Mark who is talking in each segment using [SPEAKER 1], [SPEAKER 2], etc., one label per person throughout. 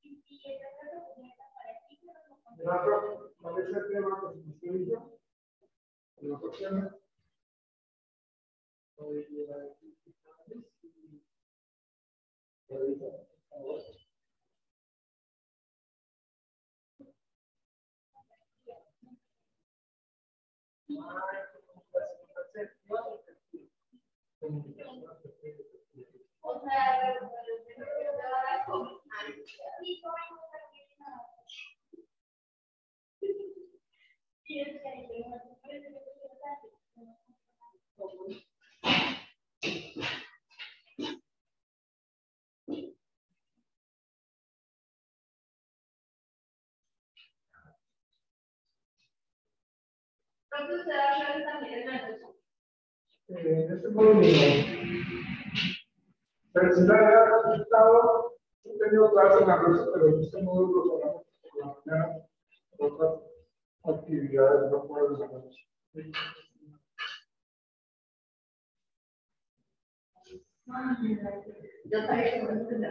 [SPEAKER 1] ¿Cuál es el tema que se me escribió? ¿Las opciones? En este módulo, presentar el resultado. He tenido clases en la noche, pero en este módulo solamente por la mañana, otras actividades no puedo desarrollar.
[SPEAKER 2] Yo sabía que no se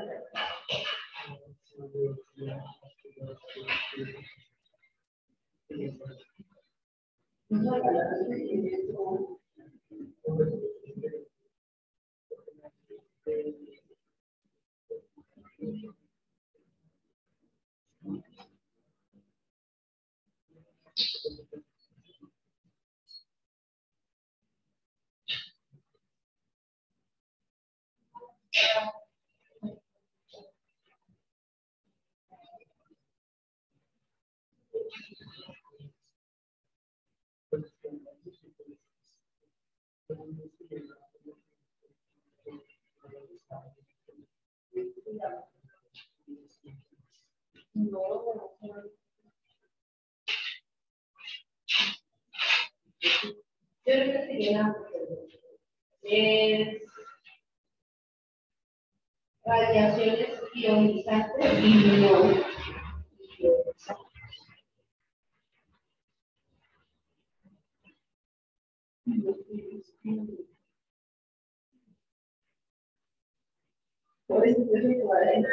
[SPEAKER 2] radiaciones ionizantes y no. Por eso es igual.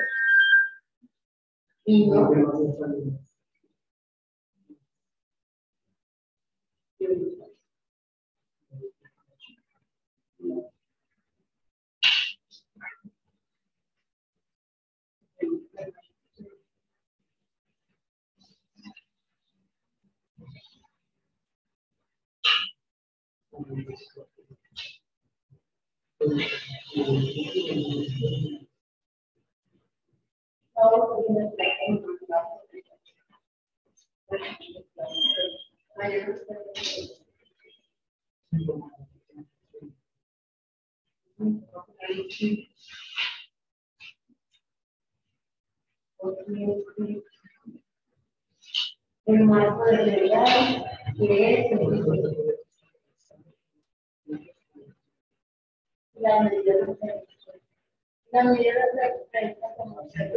[SPEAKER 2] Y no. El marco de realidad que es la medida de referencia. La medida de referencia como se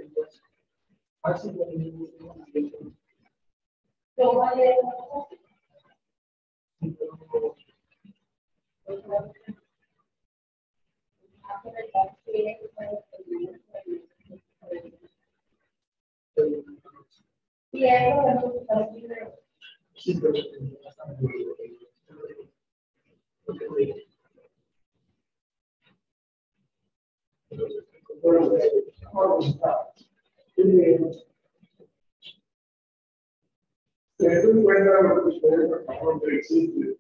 [SPEAKER 2] toma de y eso
[SPEAKER 1] Teniendo en cuenta lo que ustedes acaban de decir,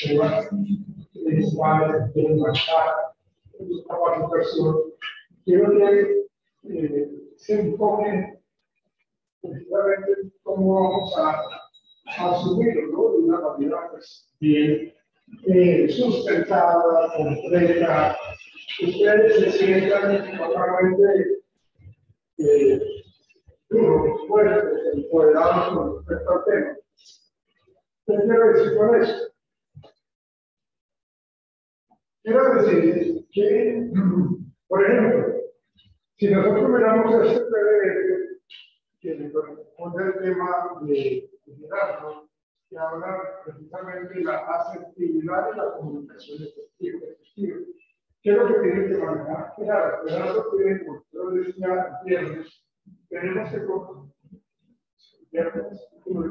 [SPEAKER 1] cuáles quieren marcar su capacitación, quiero que se enfoquen precisamente cómo vamos a asumirlo, ¿no? De una manera pues, bien sustentada, completa. Ustedes se sientan totalmente fuertes, empoderados con respecto al tema. ¿Qué quiero decir con eso? Quiero decir que, por ejemplo, si nosotros miramos este PDF, que le corresponde el tema de liderazgo, que habla precisamente de la asertividad y la comunicación efectiva. ¿Qué es lo que tienen que manejar? Claro, Gerardo tiene, como yo decía el viernes, tenemos que jueves,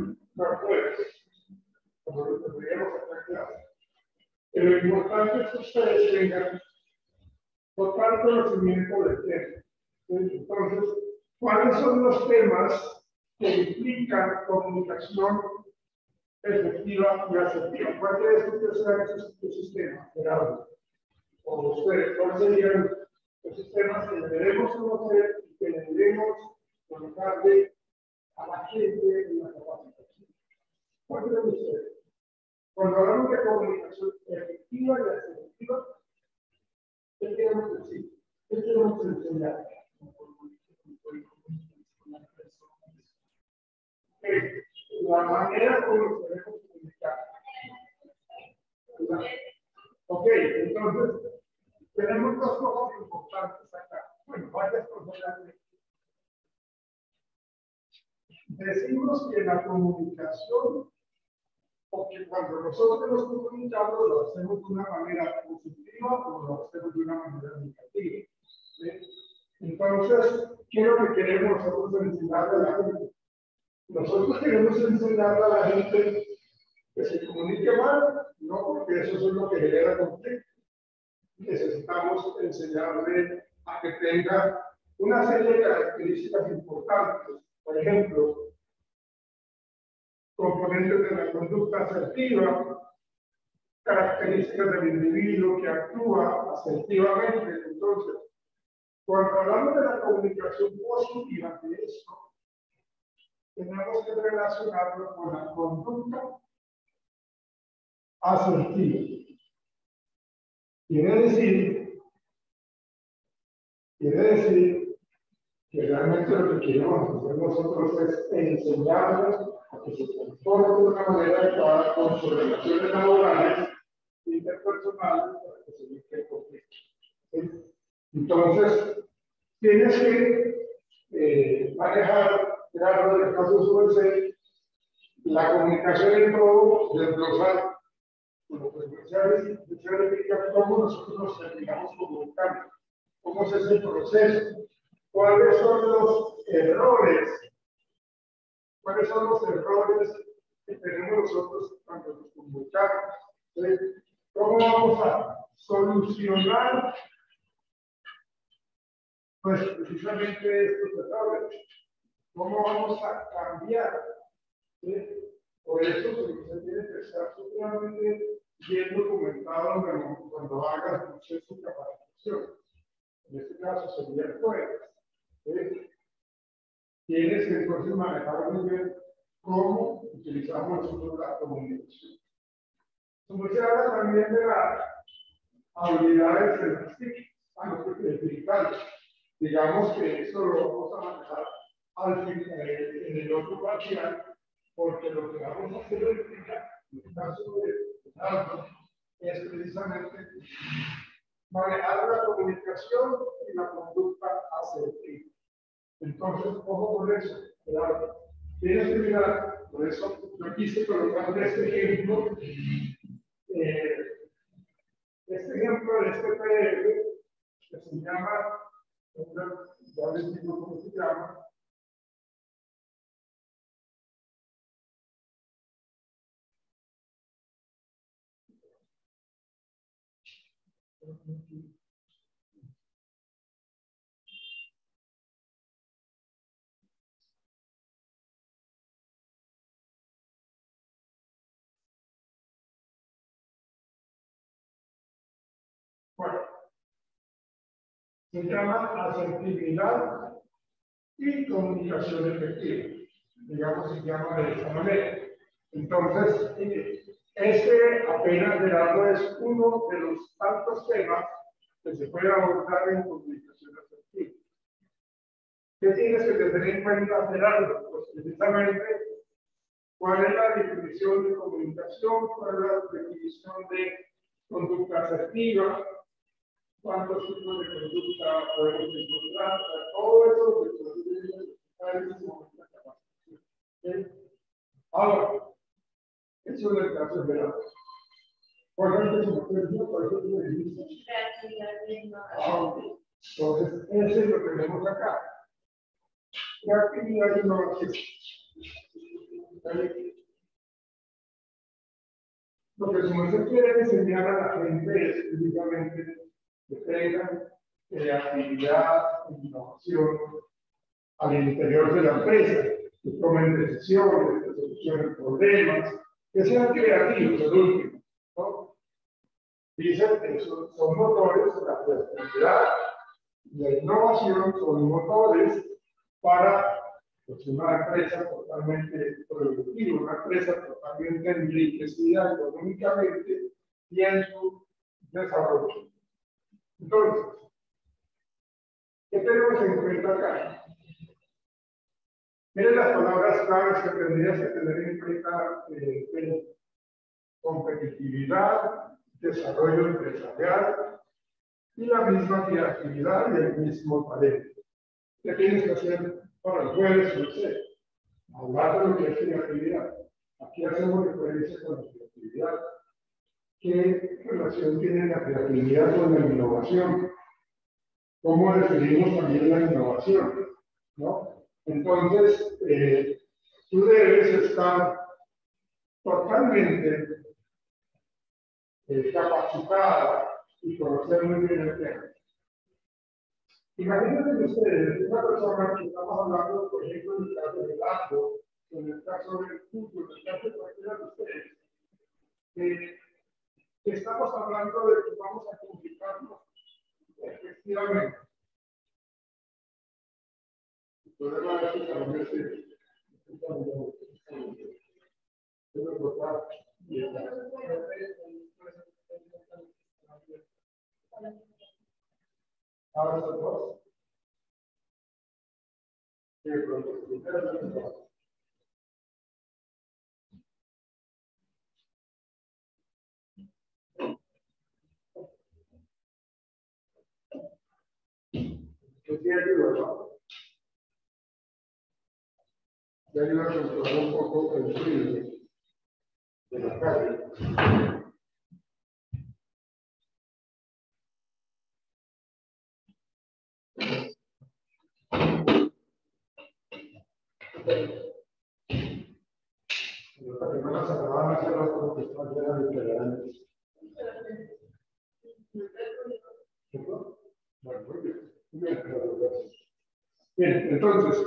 [SPEAKER 1] como lo tendríamos esta clase. Pero lo importante es que ustedes tengan total conocimiento del tema. Entonces, ¿cuáles son los temas que implican comunicación efectiva y asertiva? ¿Cuál crees que serán esos temas, Gerardo? O ustedes, ¿cuáles serían esos temas que debemos conocer y que debemos colocarle a la gente en la capacitación? ¿Cuál creen ustedes? Cuando hablamos de comunicación efectiva y asertiva, ¿qué queremos decir? ¿Qué queremos enseñar? La manera como nos queremos comunicar. Ok, entonces, tenemos dos cosas importantes acá. Bueno, varias cosas. Decimos que la comunicación, porque cuando nosotros nos comunicamos, lo hacemos de una manera positiva o lo hacemos de una manera negativa. ¿Sí? Entonces, ¿qué es lo que queremos nosotros enseñarle a la gente? Nosotros queremos enseñarle a la gente que se comunique mal, no porque eso es lo que genera conflicto. Necesitamos enseñarle a que tenga una serie de características importantes. Por ejemplo, componentes de la conducta asertiva, características del individuo que actúa asertivamente. Entonces, cuando hablamos de la comunicación positiva de esto, tenemos que relacionarlo con la conducta asertiva. Quiere decir que realmente lo que queremos hacer nosotros es enseñarles a que se comporten de una manera adecuada con sus relaciones laborales, interpersonales, para que se evite conflicto. ¿Sí? Entonces, tienes que manejar, claro, en el caso de su merced, la comunicación en todo, desglosar lo presencial significa cómo nosotros nos terminamos comunicando, cómo es ese proceso, cuáles son los errores que tenemos nosotros cuando nos comunicamos, ¿sí? ¿Cómo vamos a solucionar pues precisamente estos errores? ¿Cómo vamos a cambiar? ¿Sí? Por eso se tiene que estar totalmente bien documentado cuando hagas el proceso de capacitación. En este caso sería el jueves. ¿Sí? Tienes que entonces manejar muy bien cómo utilizamos nosotros la comunicación. Como se habla también de las habilidades digitales. Digamos que eso lo vamos a manejar en el otro parcial, porque lo que vamos a hacer en el caso de Aldo es precisamente manejar la comunicación y la conducta asertiva. Entonces, ojo con eso, claro. Tienes que mirar, por eso yo quise colocar este ejemplo de este PDF que se llama, ya les digo cómo se llama. Bueno, se llama asertividad y comunicación efectiva. Digamos, se llama de esta manera. Entonces, apenas Gerardo es uno de los tantos temas que se puede abordar en comunicación efectiva. ¿Qué tienes que tener en cuenta, Gerardo? Pues precisamente, ¿cuál es la definición de comunicación? ¿Cuál es la definición de conducta asertiva? ¿Cuántos tipos de conducta podemos encontrar? Todo eso que podemos encontrar en este momento de capacitación. Ahora, eso es el caso de Gerardo. Por ejemplo, por ejemplo, entonces, eso es lo que tenemos acá. creatividad y innovación. Lo que se quiere enseñar a la gente es precisamente que tengan creatividad e innovación al interior de la empresa, que tomen decisiones, que solucionen problemas, que sean creativos, el último, ¿no? Dicen que son motores, la creatividad y la innovación son motores para pues, una empresa totalmente productiva, una empresa totalmente enriquecida económicamente y en su desarrollo. Entonces, ¿qué tenemos en cuenta acá? Miren las palabras claves que tendrías que tener en cuenta: competitividad, desarrollo empresarial y la misma creatividad y el mismo talento. ¿Qué tienes que hacer para el jueves? No sé, hablar de lo que es creatividad. Aquí hacemos referencia con la creatividad. ¿Qué relación tiene la creatividad con la innovación? ¿Cómo definimos también la innovación? ¿No? Entonces, tú debes estar totalmente capacitada y conocer muy bien el tema. Imagínense ustedes, una persona que estamos hablando, por ejemplo, en el caso del arco, en el caso del fútbol, en el caso de cualquiera de ustedes, que estamos hablando de que vamos a complicarnos efectivamente. Entonces, va a decir a lo ahora son dos. Y de pronto, que sí ayuda, ¿no? Ya ayuda a controlar un poco el frío de la calle. Las personas se van a hacer las cosas que están llenas de tolerantes. Bueno, muy bien. Bien, entonces,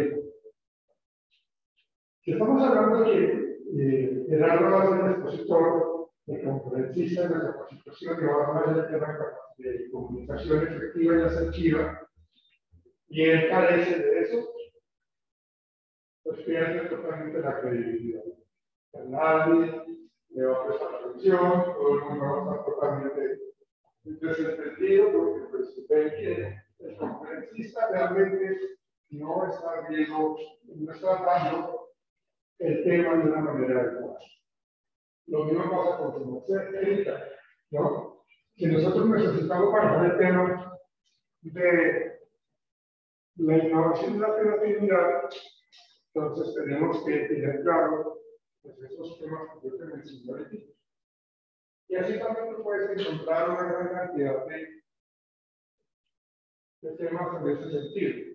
[SPEAKER 1] si estamos hablando de Gerardo va a ser el expositor, el conferencista de la capacitación, que va a hablar del tema de comunicación efectiva y asertiva, y él carece de eso, pues pierde totalmente la credibilidad. Nadie le va a prestar atención, todo el mundo va a estar totalmente desentendido, porque pues ven que el conferencista realmente no está viendo, no está dando el tema de una manera adecuada. Lo mismo pasa con su técnica, ¿no? Si nosotros necesitamos manejar el tema de la innovación y la creatividad, entonces tenemos que tener claro pues, esos temas que yo te mencioné ahorita. Y así también tú puedes encontrar una gran cantidad de temas en ese sentido.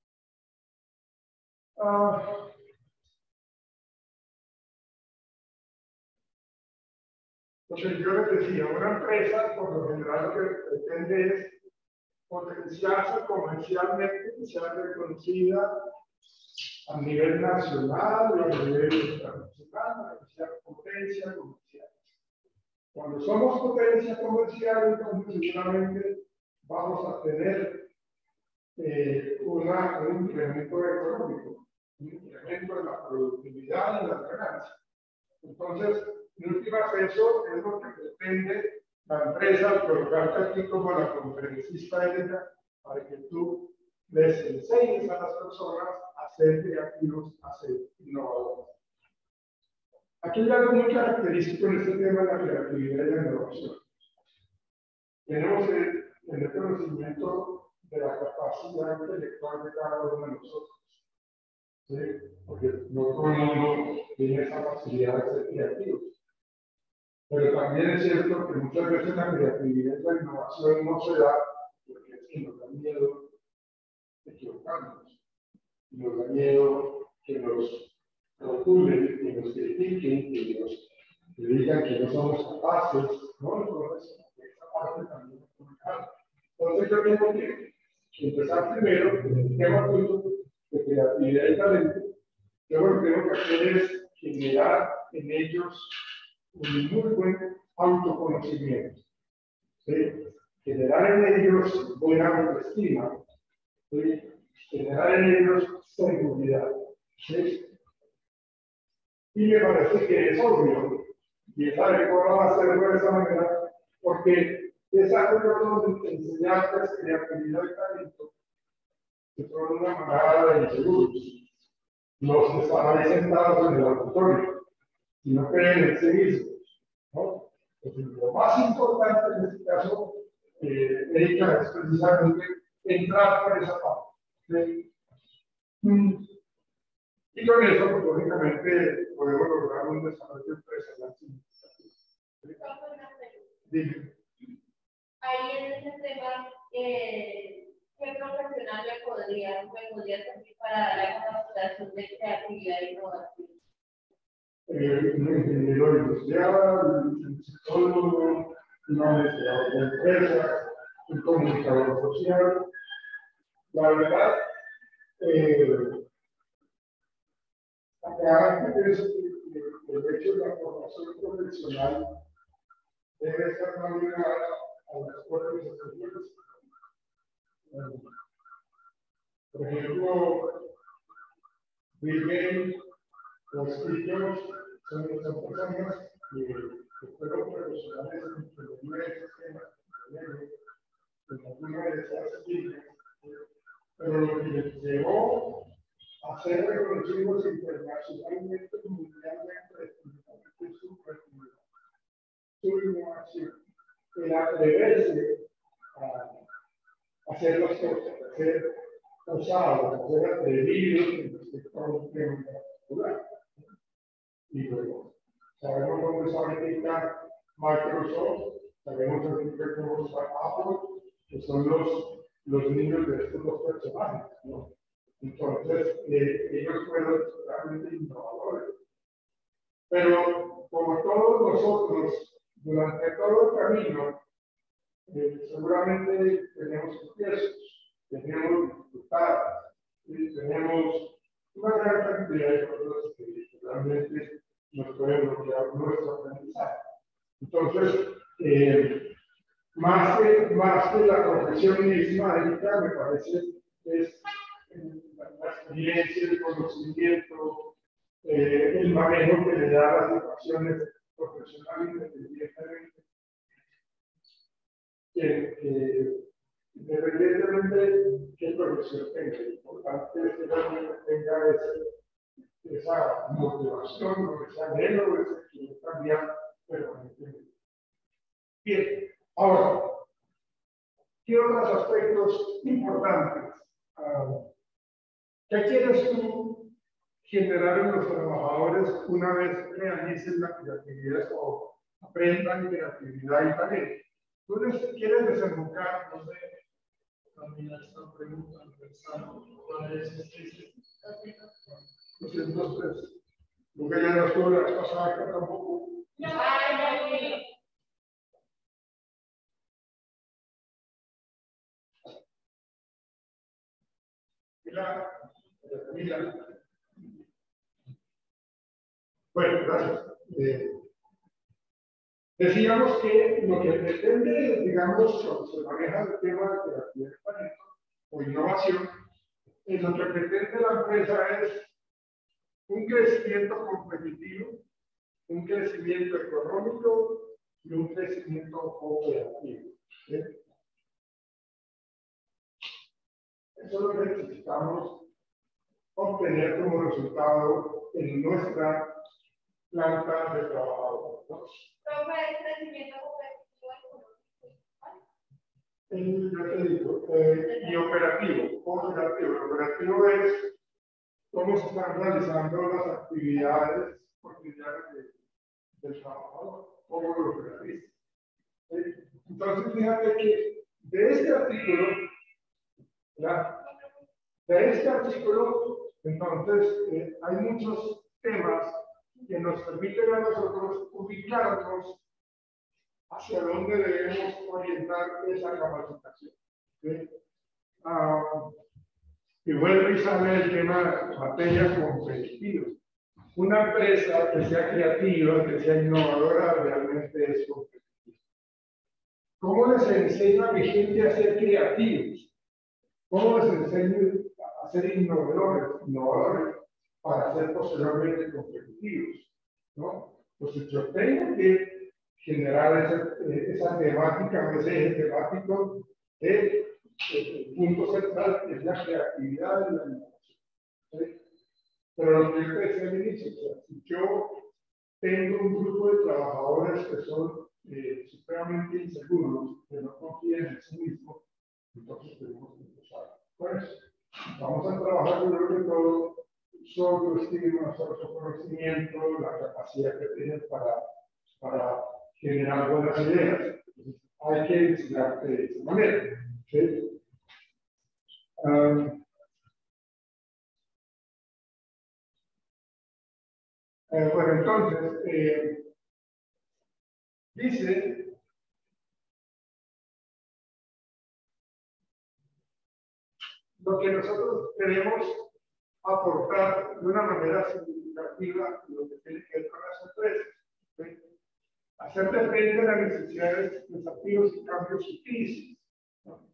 [SPEAKER 1] Entonces yo les decía, una empresa por lo general lo que pretende es potenciarse comercialmente, que sea reconocida a nivel nacional y a nivel internacional, que sea potencia comercial. Cuando somos potencia comercial, entonces seguramente vamos a tener un incremento económico, un incremento en la productividad y en las ganancias. Entonces, en últimas, eso es lo que pretende la empresa al colocarte aquí como la conferencista de ella, para que tú les enseñes a las personas a ser creativos, a ser innovadores. Aquí hay algo muy característico en este tema de la creatividad y la innovación. Tenemos que tener conocimiento de la capacidad intelectual de cada uno de nosotros. ¿Sí? Porque no todo el mundo tiene esa facilidad de ser creativo. Pero también es cierto que muchas veces la creatividad y la innovación no se da porque es que nos da miedo de equivocarnos. nos da miedo que nos rotulen, que nos critiquen, que nos digan que no somos capaces, ¿no? Entonces, esa parte también es complicada. Entonces, yo tengo que empezar primero con el tema tuyo de creatividad y talento. Yo lo que tengo que hacer es generar en ellos un muy buen autoconocimiento, ¿sí? Generar en ellos buena autoestima, ¿sí? Generar en ellos seguridad, ¿sí? Y me parece que es obvio, y esa reforma va a hacerlo de esa manera, porque esa reforma de enseñanzas, creatividad y talento, que son una manada de inseguros, los que están ahí sentados en el auditorio, y no creen en sí mismos, ¿no? Entonces, lo más importante en este caso, Erika, es precisamente entrar por esa parte. ¿Sí? Y con eso, pues, lógicamente, podemos lograr un desarrollo empresarial significativo. Dime.
[SPEAKER 2] Ahí en ese tema, ¿qué profesional me podría servir para la capacitación de creatividad e innovación?
[SPEAKER 1] Un ingeniero industrial, un psicólogo, un administrador de empresas, un comunicador social. La verdad, acá es el hecho de la formación profesional debe estar más ligada a las escuelas superiores. Por ejemplo, Bill Gates, los Steve son personas que fueron profesionales en ingeniería de sistemas, en alguna de esas líneas, pero lo que les llevó a ser reconocidos internacionalmente, mundialmente, es su creatividad, su innovación, el atreverse a hacer las cosas, a ser osados, a ser atrevidos en respecto a un tema particular. Y luego, sabemos dónde está ahorita Microsoft, sabemos dónde está Apple, que son los niños de estos dos personajes, ¿no? Entonces, ellos fueron realmente innovadores. Pero, como todos nosotros, durante todo el camino, seguramente tenemos tropiezos, tenemos dificultades, tenemos una gran cantidad de cosas que realmente nos pueden bloquear nuestro aprendizaje. Entonces, más que la profesión misma, Erika, me parece que es la experiencia, el conocimiento, el manejo que le da a las situaciones profesionales independientemente, independientemente de qué profesión tenga. Lo importante es que realmente tenga esa motivación, o ese anhelo, ese querer cambiar permanentemente. Bien, ahora, ¿qué otros aspectos importantes? ¿Qué quieres tú generar en los trabajadores una vez realicen la creatividad o aprendan creatividad y talento? ¿Tú les quieres desembocar, no sé, también esta pregunta, pensando cuál es este? 203. Lo que ya no estuvo la vez pasada acá tampoco. Mira. Bueno, gracias. Decíamos que lo que pretende, digamos, cuando se maneja el tema de creatividad y talento o innovación, lo que pretende la empresa es un crecimiento competitivo, un crecimiento económico y un crecimiento operativo. ¿Sí? Eso es lo que necesitamos obtener como resultado en nuestra planta de trabajadores, ¿no? Yo te digo, y operativo. El operativo es cómo se están realizando las actividades cotidianas del trabajador, cómo lo realiza. Entonces, fíjate que de este artículo, Entonces, hay muchos temas que nos permiten a nosotros ubicarnos hacia dónde debemos orientar esa capacitación. ¿Sí? Y vuelve y sale el tema de materias competitivas. Una empresa que sea creativa, que sea innovadora, realmente es competitiva. ¿Cómo les enseño a mi gente a ser creativos? ¿Cómo les enseño a ser innovadores para ser posteriormente competitivos? ¿No? Pues yo tengo que generar esa temática, ese eje temático de el punto central es la creatividad y la innovación. ¿Sí? Pero lo que yo te decía al inicio, o sea, si yo tengo un grupo de trabajadores que son supremamente inseguros, que no confían en sí mismos, entonces tenemos que empezar por eso. Vamos a trabajar sobre todo su autoestima, su autoconocimiento, la capacidad que tienen para generar buenas ideas. Entonces, hay que enseñarte de esa manera. ¿Sí? Bueno, entonces, dice lo que nosotros queremos aportar de una manera significativa lo que tiene que ver con las empresas. ¿Sí? Hacer frente a las necesidades, desafíos y cambios difíciles. ¿No?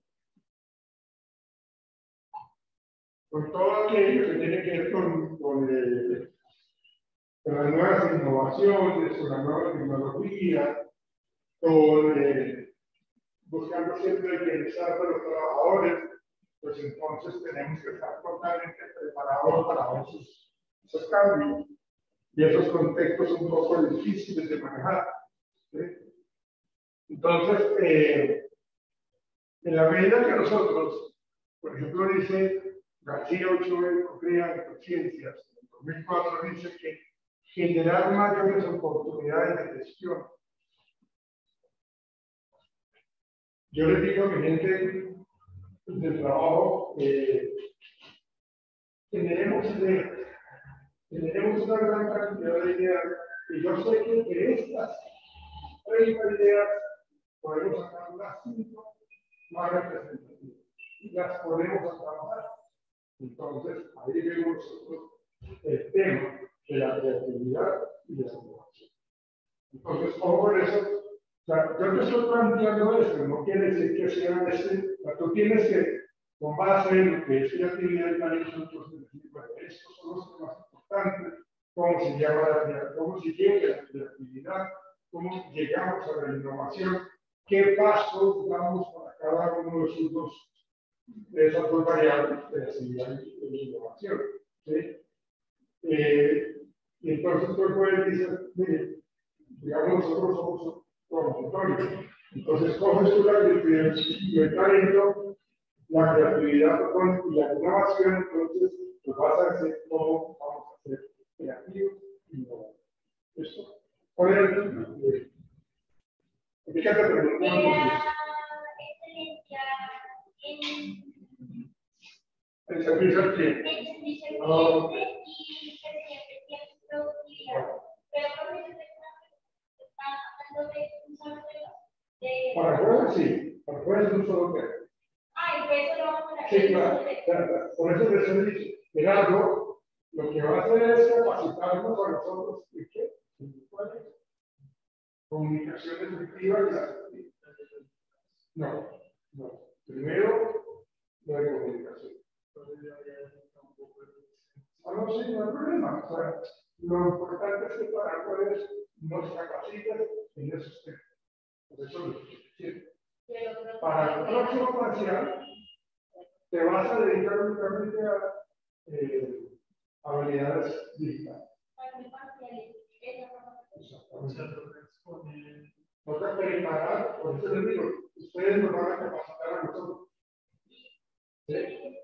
[SPEAKER 1] Con todo aquello que tiene que ver con las nuevas innovaciones, con la nueva tecnología, con buscando siempre el bienestar de los trabajadores, pues entonces tenemos que estar totalmente preparados para esos cambios y esos contextos un poco difíciles de manejar. ¿Sí? Entonces, en la medida que nosotros, por ejemplo, dice García Ochoa de Cocrea de Conciencias, en 2004 dice que generar mayores oportunidades de gestión. Yo les digo a mi gente del trabajo, generemos ideas, generemos una gran cantidad de ideas, y yo sé que de estas 30 ideas podemos sacar unas 5 más representativas, y las ponemos a trabajar. Entonces, ahí vemos nosotros el tema de la creatividad y la innovación. Entonces, por eso, o sea, yo te estoy planteando eso, no quiere decir que sea ese, o sea, tú tienes que, con base en lo que es creatividad y talento, entonces decir, bueno, estos son los temas importantes, cómo se llama la creatividad, cómo se llega a la creatividad, cómo llegamos a la innovación, qué pasos damos para cada uno de esos de esas dos variables, creatividad y innovación. ¿Sí? Y entonces tú puedes decir, mire, digamos, nosotros somos promotores. Entonces, coges tú la creatividad y el talento, la creatividad y la innovación, entonces, pues vas a decir cómo vamos a ser creativos y innovadores. ¿Esto? Por ejemplo, fíjate, el servicio al cliente. El servicio al cliente y que siempre tiene su productividad. Pero un solo tema. Para jueves sí, para jueves es un solo tema. Ah, y por eso lo vamos a hacer. Sí, claro. Por eso les he dicho, Gerardo, lo que va a hacer es capacitarnos a nosotros en qué? ¿Cuál es? Comunicación efectiva y asertiva. No. Primero, lo de comunicación. No, sí, no hay problema. O sea, lo importante es que para jueves nos capaciten en esos temas. Por eso lo que quiero. Para el próximo parcial, te vas a dedicar únicamente a habilidades digitales. No te preparar, por eso les digo, ustedes nos van a capacitar a nosotros. ¿Sí?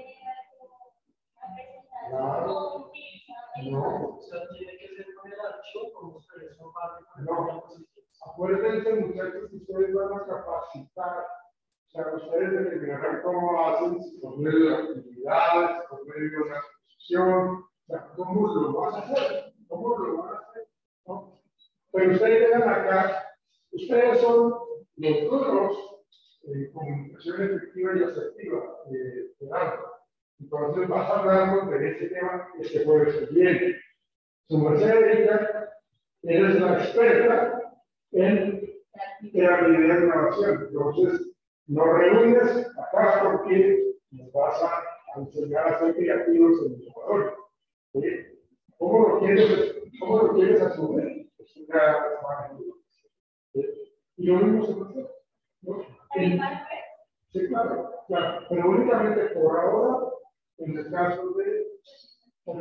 [SPEAKER 1] Claro. No. O sea, tiene que ser con el archivo, como ustedes son parte. No. Acuérdense, muchachos, que ustedes van a capacitar. O sea, ustedes determinarán cómo hacen, por medio de actividades, por medio de una organización, o sea, ¿cómo lo vas a hacer? ¿Cómo lo van a hacer? ¿No? Pero ustedes llegan acá, ustedes son los duros en comunicación efectiva y asertiva de algo. Entonces vas a hablarnos de ese tema este jueves que viene. Su merced Erika, eres la experta en la videograbación. Entonces, nos reúnes acá porque nos vas a enseñar a ser creativos en innovadores. ¿Sí? ¿Cómo lo quieres asumir? Es una ¿sí? Y lo mismo se puede hacer, ¿no? Sí, claro, claro, pero únicamente por ahora, en el caso de con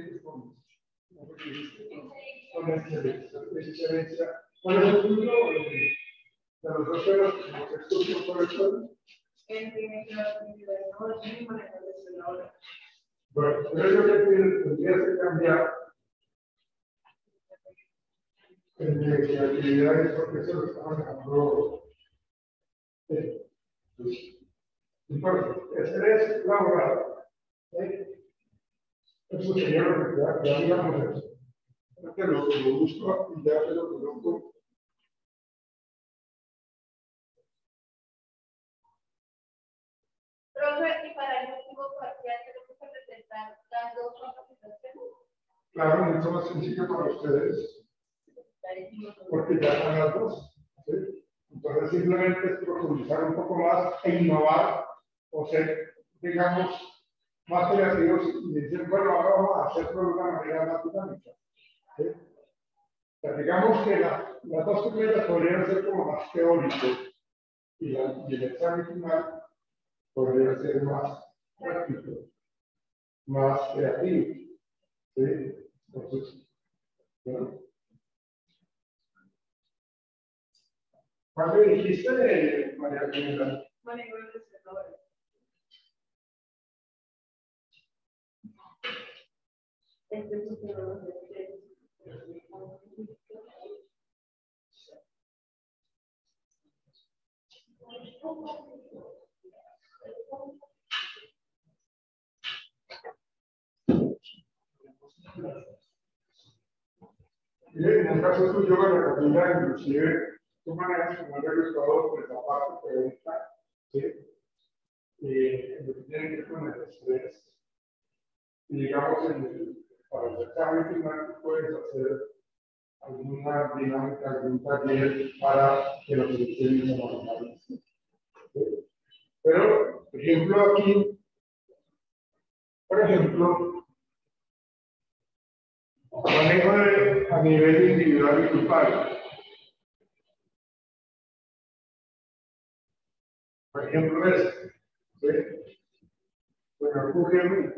[SPEAKER 1] excelencia. ¿Cuál es el punto de los dos pelos que nos estudian por el suelo? Bueno, pero yo creo que tendría que cambiar entre actividades porque eso lo estamos dejando. Entonces, estrés laboral. Eso sería lo que ya digamos eso. Que lo busco y ya se lo conozco.
[SPEAKER 2] Profe, y para el último parcial tenemos que presentar las dos capacitaciones.
[SPEAKER 1] Claro, mucho más sencillo para ustedes. Porque ya están las dos. ¿Sí? Entonces, simplemente es profundizar un poco más e innovar o ser, digamos, más creativos y decir, bueno, ahora vamos a hacerlo de una manera más dinámica. ¿Sí? O sea, digamos que las dos primeras podrían ser como más teóricos y el examen final podría ser más práctico, más creativo. ¿Sí? Entonces, bueno. ¿Cuál me dijiste, María Camila?
[SPEAKER 2] Manejo de procesadores.
[SPEAKER 1] En el caso tuyo, María Camila, inclusive, tú manejas como el registrador por esa parte teórica, ¿sí? Lo que tiene que ver con el estrés. Y digamos, para el examen final, puedes hacer alguna dinámica, algún taller para que los estudiantes no lo hagan. Pero, por ejemplo, aquí, manejo a nivel individual y grupal. Por ejemplo, ¿sí? Bueno, ocurre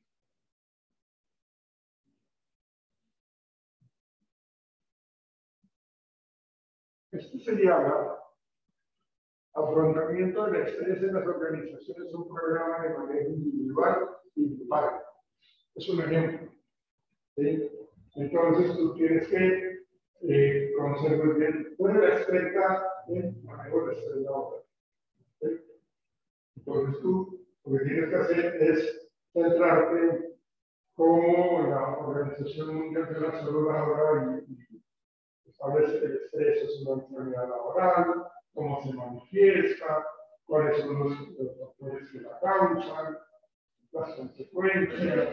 [SPEAKER 1] esto se llama afrontamiento del estrés en las organizaciones, un programa de manejo individual y grupal. Es un ejemplo. ¿Sí? Entonces tú tienes que conocer muy bien, tú eres la experta en manejo del estrés laboral. ¿Sí? Entonces tú lo que tienes que hacer es centrarte cómo la Organización Mundial de la Salud laboral establece que el estrés es una enfermedad laboral, cómo se manifiesta, cuáles son los factores que la causan, las consecuencias.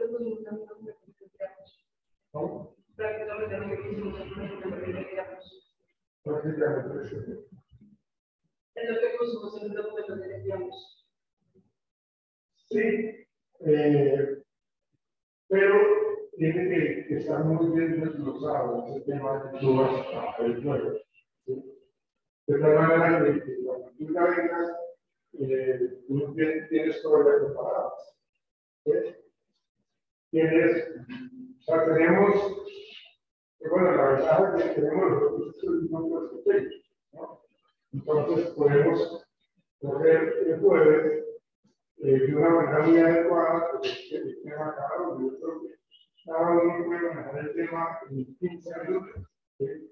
[SPEAKER 1] ¿No? Prácticamente sí.
[SPEAKER 3] Es lo que pusimos en el documento que enviamos.
[SPEAKER 1] Sí, pero tiene que estar muy bien desglosado ese tema de que tú vas a trabajar el juego. ¿Sí? De tal manera que cuando tú la vengas, tú tienes todo ya preparado. ¿Sí? O sea, tenemos, bueno, la ventaja es que tenemos los recursos más pequeños, ¿no? Entonces podemos correr el jueves de una manera muy adecuada, porque el tema cada uno, yo creo que cada uno puede manejar el tema en 15 minutos. ¿Sí?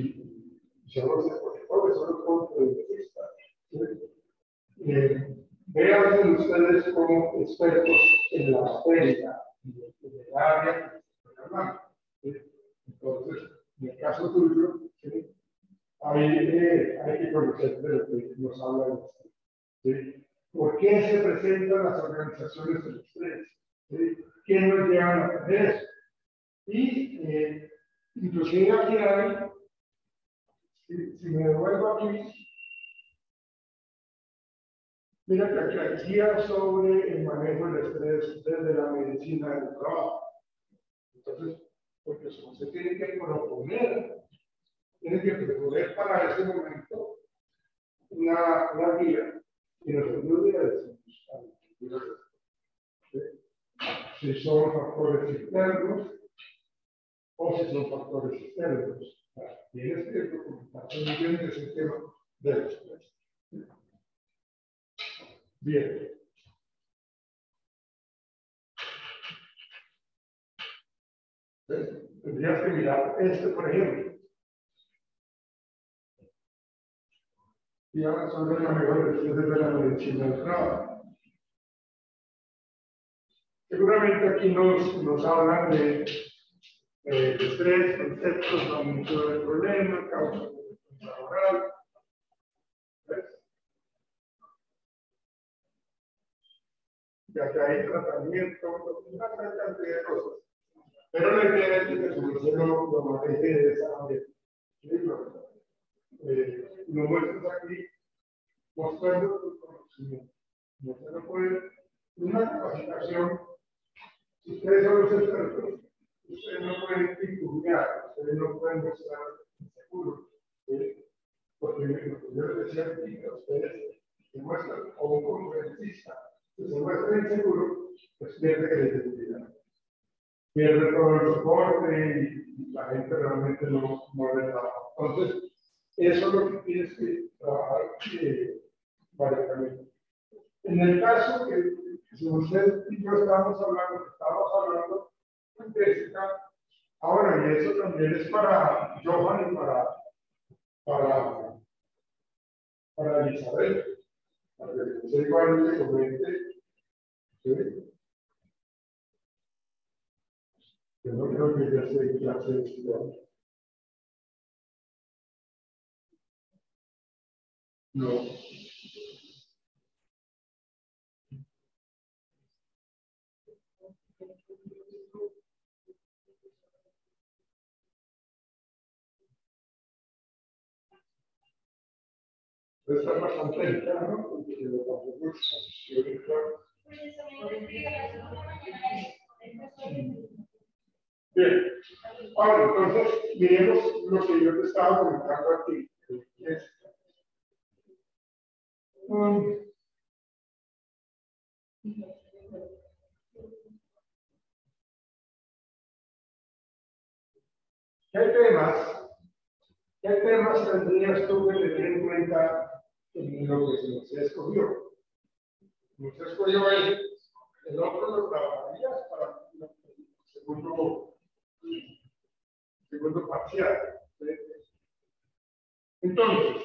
[SPEAKER 1] Y solo se puede, solo punto de vista. ¿Sí? Vean ustedes como expertos en la materia, en el área que estoy hablando. ¿Sí? Entonces, en el caso tuyo, ¿sí? hay que conocer de lo que nos habla el estrés. ¿Sí? ¿Por qué se presentan las organizaciones del estrés? ¿Sí? ¿Qué nos llevan a hacer eso? Y inclusive aquí hay, si me devuelvo aquí, mira que aquí hay guías sobre el manejo del estrés desde la medicina del trabajo. Entonces, porque usted tiene que proponer para ese momento una guía y nosotros le decimos si son factores internos o si son factores externos. Tienes que documentar muy bien ese tema del estrés. Bien. Tendrías que mirar este, por ejemplo. Y ahora son de la mejor desde la medicina del trabajo. Seguramente aquí nos hablan de estrés, conceptos, magnitud del problema, causa laboral. Ya que hay tratamiento, una gran cantidad de cosas. Pero la idea es que su lo maneje de esa manera. Lo muestras aquí mostrando tu conocimiento. No se lo puede, una capacitación, si ustedes son los expertos, ustedes no pueden titubear, ustedes no pueden mostrar seguros. Porque lo que yo les decía aquí, que ustedes se muestran como un conferencista, que se muestra inseguro, pues pierde credibilidad. Pierde todo el soporte y la gente realmente no le da. Entonces, eso es lo que tienes que trabajar básicamente. En el caso que si usted y yo estamos hablando de Jessica, ahora, y eso también es para Johan y para Elizabeth, para que usted igual le comente, ¿sí? Yo no creo que ya sea clase de estudiante. No. Está bastante cercano, porque lo tampoco es bien. Ahora, entonces, miremos lo que yo te estaba comentando aquí. ¿Qué temas tendrías tú que tener en cuenta en lo que se nos escogió? Nos escogió el otro lo trabajarías para el segundo parcial. ¿Sí? Entonces,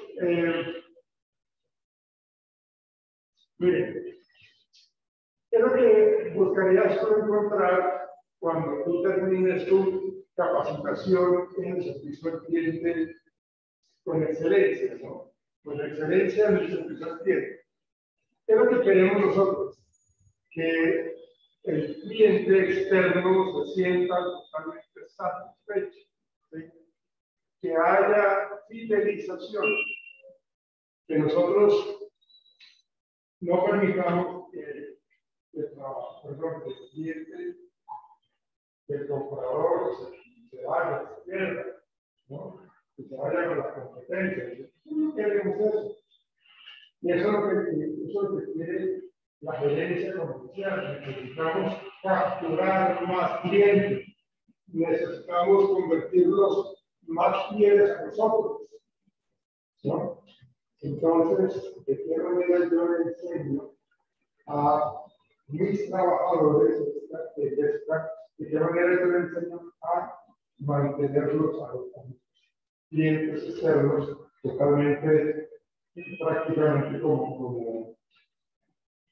[SPEAKER 1] miren, ¿qué es lo que buscarías tú encontrar cuando tú termines tu capacitación en el servicio al cliente con excelencia, ¿no? Con excelencia en el servicio al cliente. ¿Qué es lo que queremos nosotros? Que el cliente externo se sienta totalmente satisfecho, ¿sí? Que haya fidelización, que nosotros no permitamos que el trabajo, perdón, que el cliente, que el comprador se vaya, se pierda, ¿no? Que se vaya con las competencias. No queremos eso. Y eso es lo que quiere la gerencia comercial. Necesitamos capturar más clientes. Necesitamos convertirlos más fieles a nosotros, ¿no? Entonces, ¿de qué manera yo le enseño a mis trabajadores de qué manera yo le enseño a mantenerlos a los clientes externos totalmente, prácticamente como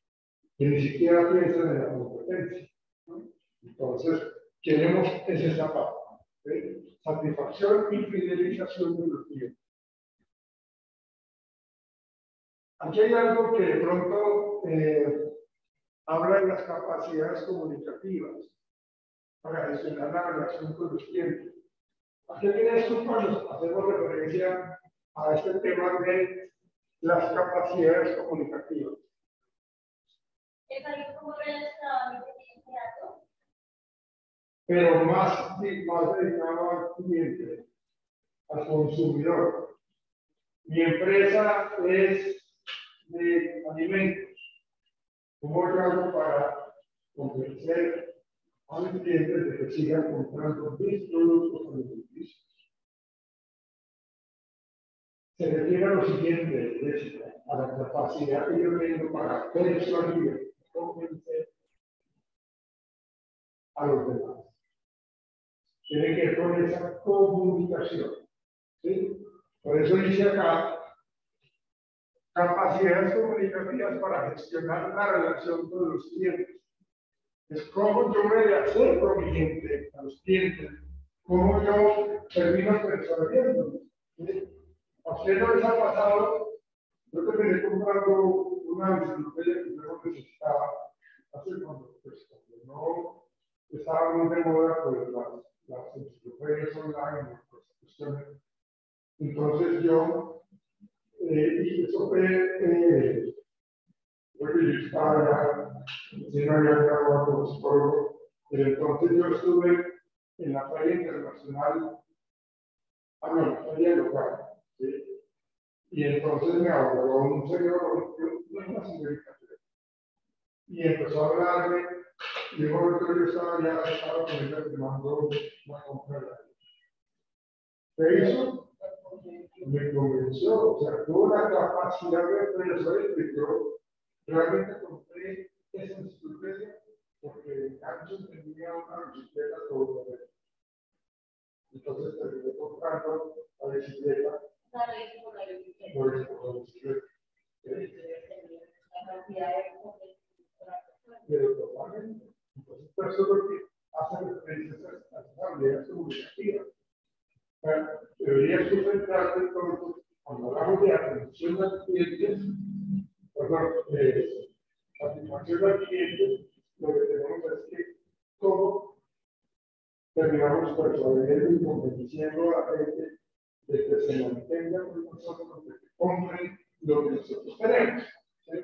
[SPEAKER 1] que ni siquiera piensan en la competencia, ¿no? Entonces, queremos esa parte, ¿sí? Satisfacción y fidelización de los clientes. Aquí hay algo que de pronto habla de las capacidades comunicativas para gestionar la relación con los clientes. Aquí en esto cuando hacemos referencia a este tema de las capacidades comunicativas.
[SPEAKER 2] ¿Es algo como relacionado a
[SPEAKER 1] Pero más dedicado al cliente, al consumidor. Mi empresa es de alimentos. ¿Cómo yo hago para convencer a mis clientes de que sigan comprando mis productos alimenticios? Se refiere a lo siguiente, Jessica, a la capacidad que yo tengo para persuadir, convencer a los demás. Tiene que ver con esa comunicación, ¿sí? Por eso dice acá, capacidades comunicativas para gestionar la relación con los clientes. Es cómo yo me acerco a mi gente, a los clientes, cómo yo termino persuadiendo. ¿Sí? ¿A usted no les ha pasado? Yo terminé comprando una enciclopedia que yo necesitaba hace cuando no estaba muy de moda, pues las enciclopedias online, pues, cuestiones. Entonces yo, y eso fue, porque yo estaba ya, si no había graduado como psicólogo, entonces yo estuve en la feria internacional, no, en la feria local, ¿sí? Y entonces me habló un señor, una señorita, y empezó a hablarme, y de momento yo estaba con ella que mandó una compra. ¿Qué hizo? Me convenció, o sea, tuvo la capacidad de persuadir que yo realmente compré esa enciclopedia porque antes tenía una bicicleta todo el día. Entonces terminé comprando la bicicleta. Por la bicicleta. Pero totalmente. Entonces, por eso es lo que hace referencia a esas habilidades comunicativas. Debería sustentarse entonces, cuando hablamos de atención al cliente, perdón, satisfacción al cliente, lo que tenemos es que cómo terminamos persuadiendo y convenciendo a la gente de que se mantenga con nosotros, de que compren lo que nosotros tenemos. ¿Sí?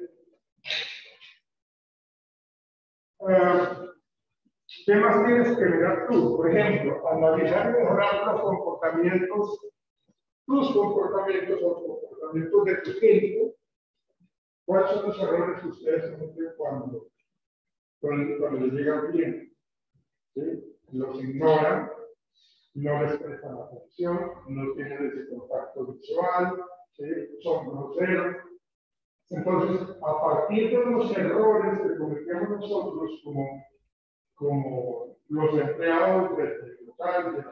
[SPEAKER 1] ¿Qué más tienes que mirar tú? Por ejemplo, analizar y mejorar los comportamientos, tus comportamientos o los comportamientos de tu gente. ¿Cuáles son los errores que ustedes cometen cuando les llega el cliente? ¿Sí? Los ignoran, no les prestan atención, no tienen ese contacto visual, ¿sí? Son groseros. Entonces, a partir de los errores que cometemos nosotros como los empleados del local,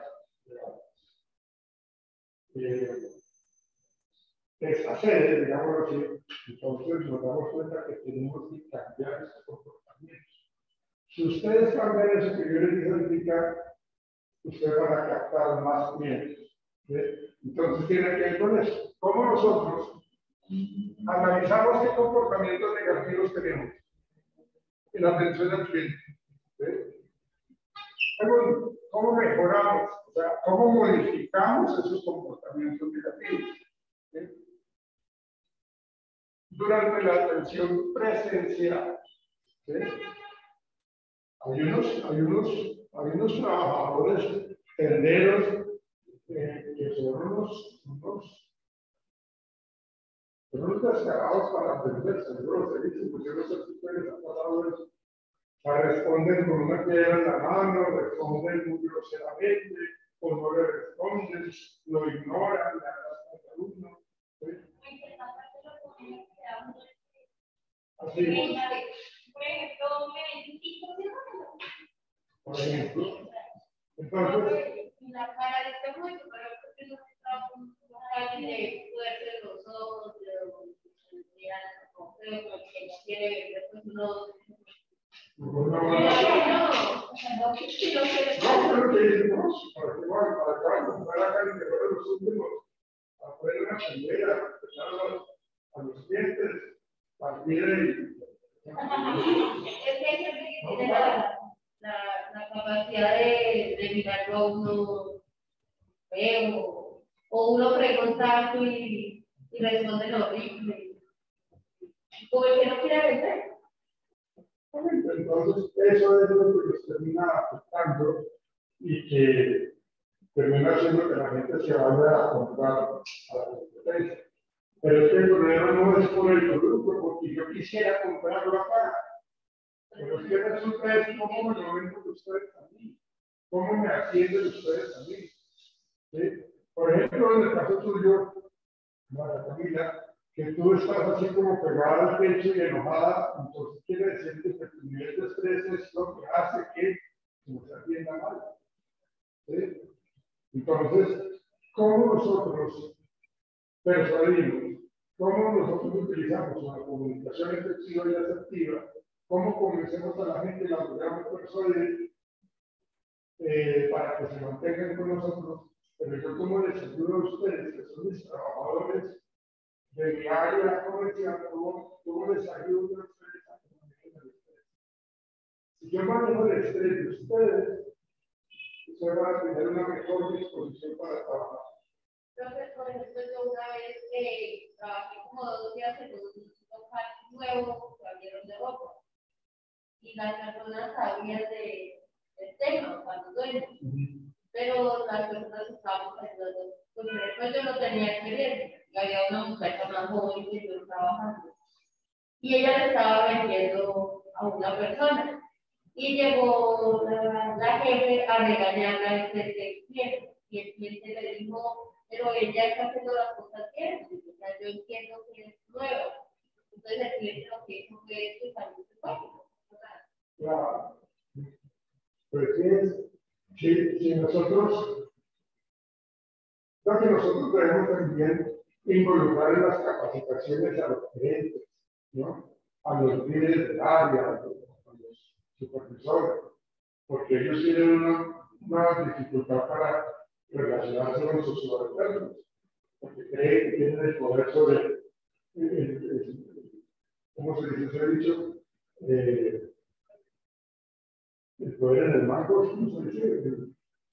[SPEAKER 1] de esta sede, digamos así, entonces nos damos cuenta que tenemos que cambiar esos comportamientos. Si ustedes cambian eso que yo les dije ahorita, ustedes van a captar más clientes. ¿Sí? Entonces tiene que ver con eso. ¿Cómo nosotros analizamos qué comportamientos negativos tenemos en la atención al cliente? ¿Sí? ¿Cómo mejoramos? O sea, ¿cómo modificamos esos comportamientos negativos? ¿Sí? Durante la atención presencial. ¿Sí? Hay unos trabajadores tenderos que son unos descarados para aprender, seguro se dice, porque no sé si ustedes han pasado eso. Responden con una piedra en la mano, responden muy groseramente, o no le responden, lo ignoran, le arrastran al alumno. ¿Sí? Así. Por ejemplo. Entonces.
[SPEAKER 2] La cara de este muy, pero porque no está de fuerte los ojos, de mirar, porque no quiere ver, pues no.
[SPEAKER 1] No,
[SPEAKER 2] No, sí, lo que
[SPEAKER 1] pero que decimos, para que van para acá, comprar acá y que fueron los últimos, afuera una primera, empezaron a los clientes, partir
[SPEAKER 2] es que hay gente que tiene la capacidad de mirarlo a uno feo, o uno pregunta algo y responde lo horrible. Como el que no quiere vender.
[SPEAKER 1] Entonces, eso es lo que nos termina afectando y que termina haciendo que la gente se vaya a comprar a la competencia. Pero es que el problema no es por el producto, porque yo quisiera comprarlo acá. Pero es que resulta es cómo me lo venden ustedes a mí, cómo me atienden ustedes a mí. ¿Sí? Por ejemplo, en el caso tuyo, María Camila, que tú estás así como pegada al pecho y enojada, entonces quiere decir que tu nivel de estrés es lo que hace que se atienda mal. ¿Sí? Entonces, ¿cómo nosotros persuadimos? ¿Cómo nosotros utilizamos una comunicación efectiva y asertiva? ¿Cómo convencemos a la gente y la logramos persuadir para que se mantengan con nosotros? Pero yo como les ayudo a ustedes, que son mis trabajadores de mi área comercial, ¿cómo les ayudo a ustedes a que manejen el estrés? Si yo manejo el estrés de ustedes, ustedes van a tener una mejor disposición para trabajar.
[SPEAKER 2] Entonces, por ejemplo, yo una vez trabajé como 2 días en un local nuevo que abrieron de ropa. Y las personas sabían del tema, cuando duermen. Pero las personas estaban ayudando. Por ejemplo, yo no tenía experiencia. Y había una muchacha más joven que yo trabajando. Y ella le estaba vendiendo a una persona. Y llegó la jefe a regañarla del cliente. Y el cliente le dijo, pero ella está haciendo las cosas bien. O sea, yo entiendo que es nuevo. Entonces el cliente lo que hizo fue que salió de juego.
[SPEAKER 1] Claro. Pues si nosotros, lo que nosotros debemos también involucrar en las capacitaciones a los gerentes, ¿no? A los líderes del área, a los supervisores, porque ellos tienen una dificultad para relacionarse con sus subalternos, porque creen que tienen el poder sobre, ¿cómo se dice? Se ha dicho, el poder en el banco, ¿cómo se dice?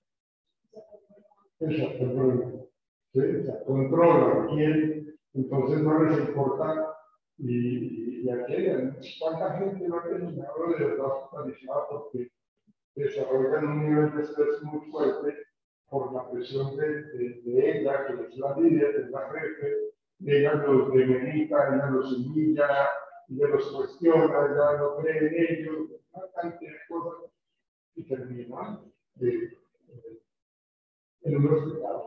[SPEAKER 1] Controla quién, entonces no les importa y aquella, cuánta gente no ha terminado de verdad hospitalizada porque desarrollan un nivel de estrés muy fuerte por la presión de ella, que es la líder, es la jefe, ella los demerita, ella los humilla, ella los cuestiona, ella no cree en ellos, una cantidad de cosas y terminan en un hospital.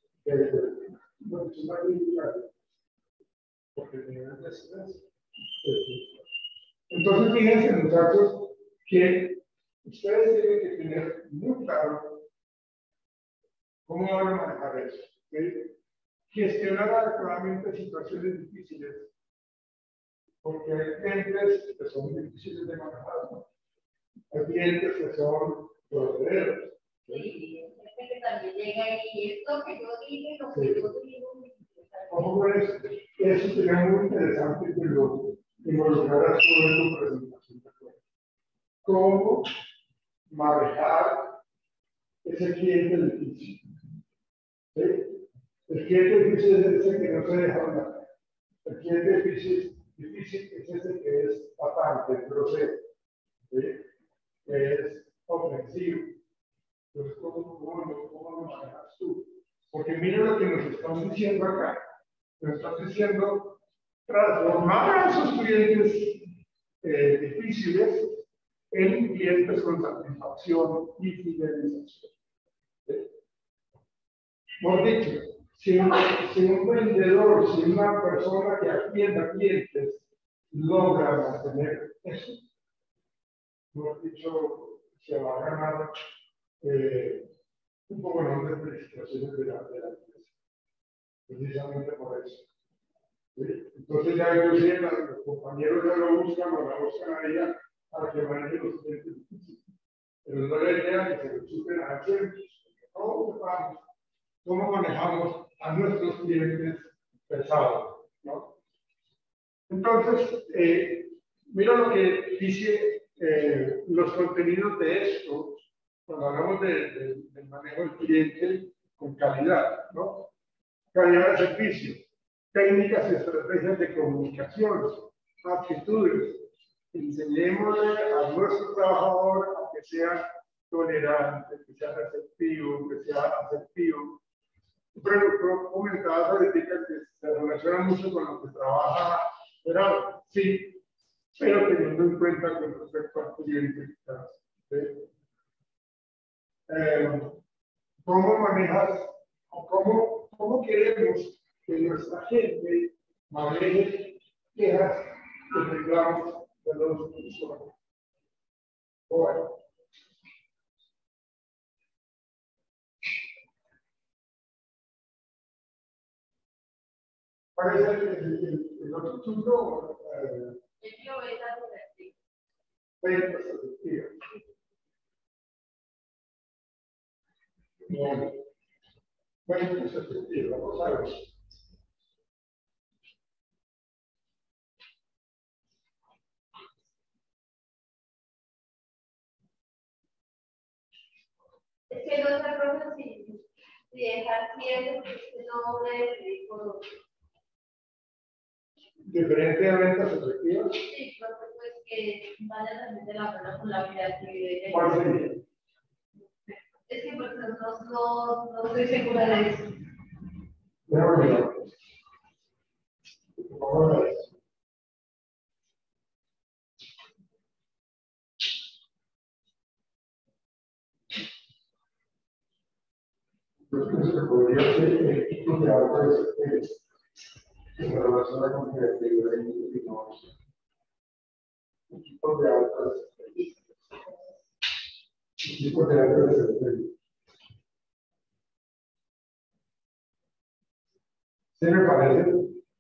[SPEAKER 1] Porque el nivel de estrés. Entonces, fíjense, muchachos, que ustedes tienen que tener muy claro cómo van a manejar eso. ¿Okay? Gestionar adecuadamente situaciones difíciles, porque hay clientes que son difíciles de manejar, ¿no? Hay clientes que son groseros.
[SPEAKER 2] Sí, que también llega y esto que yo dije, lo que yo digo.
[SPEAKER 1] ¿Cómo ves? Eso sería muy interesante que lo involucraras todo en tu presentación. ¿Cómo manejar ese cliente difícil? ¿Sí? El cliente difícil es ese que no se deja hablar. El cliente difícil es ese que es patante, grosero, ¿sí? Que es ofensivo. Entonces, ¿cómo lo manejas tú? Porque mira lo que nos están diciendo acá. Nos están diciendo transformar a esos clientes difíciles en clientes con satisfacción y fidelización. ¿Sí? Por dicho, si un vendedor, si una persona que atienda clientes logra mantener eso, por dicho, se va a ganar un poco de felicitaciones de la empresa. Precisamente por eso. ¿sí? Entonces ya inclusive los compañeros ya lo buscan o la buscan a ella para que maneje los clientes difíciles. Pero no la idea que se resulten a clientes. ¿Cómo sepamos? ¿Cómo manejamos a nuestros clientes pesados? ¿No? Entonces, mira lo que dice los contenidos de esto, cuando hablamos del manejo del cliente con calidad, ¿no? Calidad de servicio, técnicas y estrategias de comunicación, actitudes. Enseñémosle a nuestro trabajador a que sea tolerante, que sea receptivo, que sea asertivo. Pero comentaba ahorita que se relaciona mucho con lo que trabaja Gerardo, sí, pero teniendo en cuenta con respecto al cliente. ¿Sí? ¿Cómo manejas o cómo queremos que nuestra gente maneje quejas y reclamos de los usuarios? Bueno. ¿Cuál es el otro punto?
[SPEAKER 2] El mío es asertivo.
[SPEAKER 1] Ventas asertivas. Bueno, ventas asertivas, vamos a ver.
[SPEAKER 2] Es que no se profe si dejar siendo que no debe pedir por otro.
[SPEAKER 1] Diferente a ventas efectivas.
[SPEAKER 2] Sí, profe, pues que vaya también de la mano con la creatividad.
[SPEAKER 1] ¿Cuál sería?
[SPEAKER 2] Es que pues, no estoy segura de eso.
[SPEAKER 1] Déjame mirar. Vamos a ver. Yo pienso que podría ser equipos de alta desempeño que se relaciona con creatividad y innovación. Equipos de alta desempeño. Equipos de alta desempeño. ¿Sí me parece?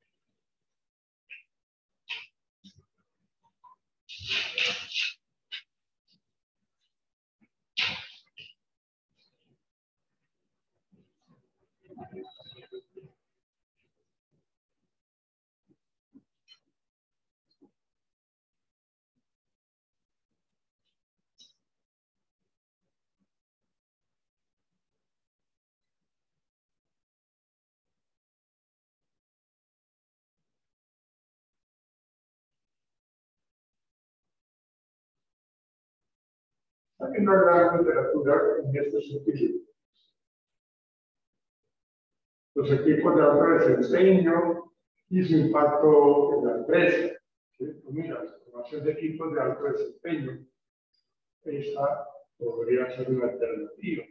[SPEAKER 1] Hay una gran literatura en este sentido. Los equipos de alto desempeño y su impacto en la empresa. ¿Sí? Pues mira, la formación de equipos de alto desempeño, esa podría ser una alternativa.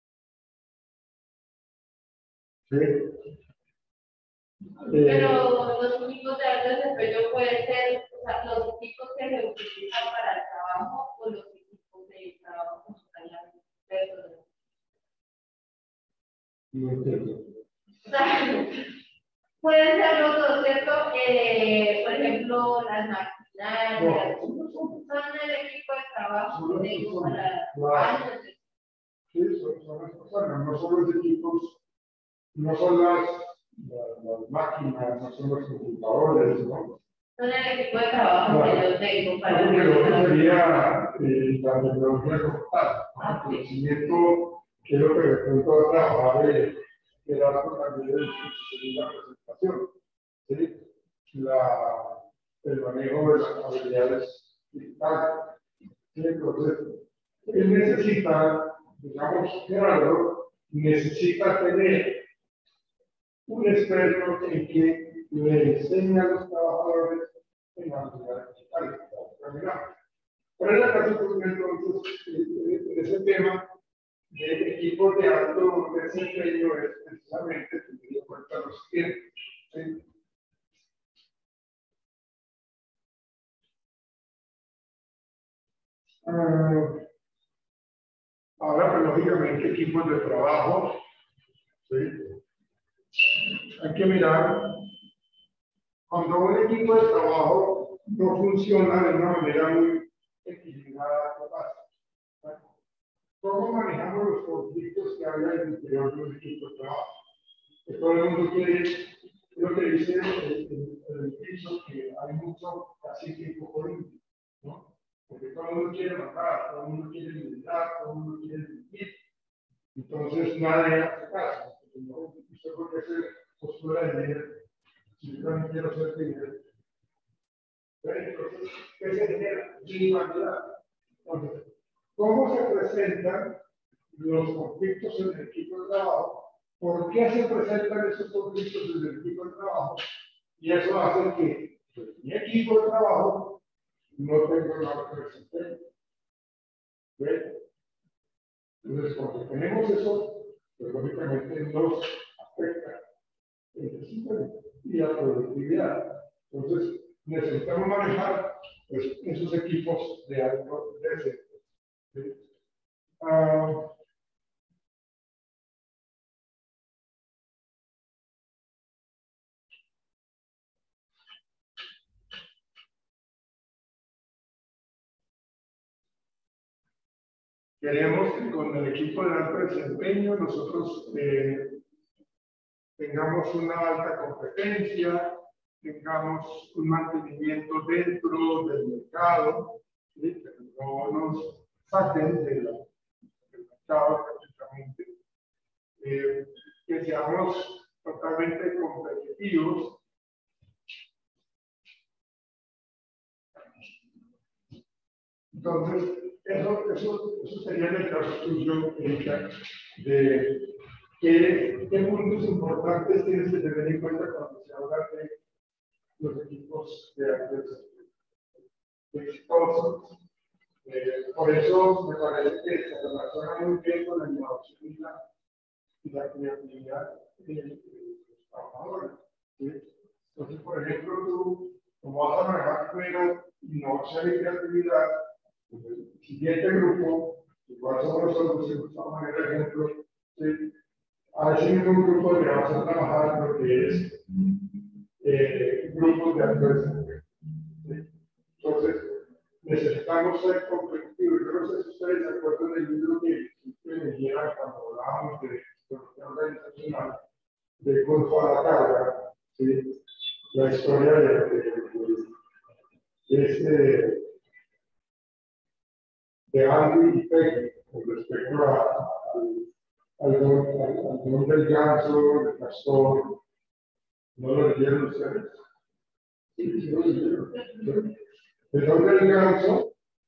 [SPEAKER 1] ¿Sí?
[SPEAKER 2] Pero los equipos de alto desempeño pueden ser, o sea, los equipos que se utilizan para el trabajo o los equipos de trabajo como tal.
[SPEAKER 1] No entiendo.
[SPEAKER 2] O sea, pueden ser los dos, ¿cierto? Por ejemplo, las maquinarias, son el equipo de trabajo que tengo para años.
[SPEAKER 1] Sí, son las personas, no son los equipos, no son las máquinas, no son los computadores, ¿no?
[SPEAKER 2] Son el equipo de trabajo que yo tengo para
[SPEAKER 1] porque lo que sería la tecnología total, el conocimiento que es lo que me punto a trabajar de dar también en la presentación, ¿sí? El manejo de las habilidades digitales. ¿Sí? Entonces, él necesita, digamos, Gerardo, necesita tener un experto en que le enseñe a los trabajadores en la habilidades digitales. Pero en el caso, entonces, ese tema de equipos de alto desempeño es precisamente tener en cuenta lo siguiente. ¿Sí? Ahora, pues, lógicamente, equipos de trabajo, ¿sí? Hay que mirar cuando un equipo de trabajo no funciona de una manera muy equilibrada, ¿qué pasa? ¿Cómo manejamos los conflictos que hay al interior de un equipo de trabajo? Que todo el mundo quiere, lo que dice el dicho, que hay mucho cacique y poco limpio, ¿no? Porque todo el mundo quiere matar, todo el mundo quiere liderar, todo el mundo quiere dirigir. Entonces nadie hace caso. No, usted porque se postura de líder, si yo también quiero ser líder. Entonces, ¿qué se genera? Rivalidad. Entonces, ¿cómo se presentan los conflictos en el equipo de trabajo? ¿Por qué se presentan esos conflictos en el equipo de trabajo? Y eso hace que mi equipo de trabajo no tenga una representación. ¿Ven? Entonces, cuando tenemos eso, pues lógicamente nos afecta el desempeño y la productividad. Entonces, necesitamos manejar pues, esos equipos de alto desempeño. ¿Sí? Queremos que con el equipo de alto desempeño nosotros tengamos una alta competencia, tengamos un mantenimiento dentro del mercado, ¿sí? Que no nos saquen del mercado prácticamente, que seamos totalmente competitivos. Entonces, eso sería en el caso tuyo, Erika, de qué puntos importantes tienes que tener en cuenta cuando se habla de los equipos de alto desempeño exitosos. Por eso me parece que se relaciona muy bien con la innovación y la creatividad de los trabajadores. ¿Sí? Entonces, por ejemplo, tú, como vas a manejar primero innovación y creatividad, pues el siguiente grupo, igual somos nosotros, si nos vamos a poner ejemplo, ¿sí? A ese mismo grupo le vamos a trabajar lo que es grupos de alto desempeño. ¿Sí? Entonces, necesitamos ser competitivos. Yo no sé si ustedes se acuerdan del libro que ustedes leyeran cuando hablábamos de economía organizacional, de Golfo a la Carga, ¿sí? La historia de Andy y Peggy con respecto al don del ganso, del castor. ¿No lo leyeron ustedes? Sí, sí lo leyeron. El don del ganso,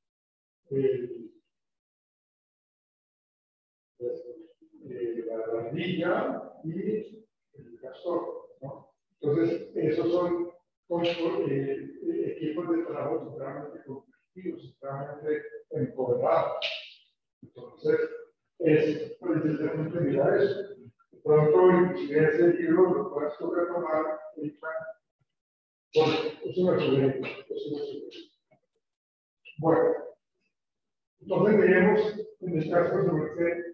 [SPEAKER 1] la ardilla y el castor, ¿no? Entonces, esos son equipos de trabajo totalmente competitivos, totalmente empoderados. Entonces, es precisamente mirar eso. De pronto, inclusive ese libro lo puedes retomar, porque es una sugerencia. Bueno, entonces veremos en el caso sobre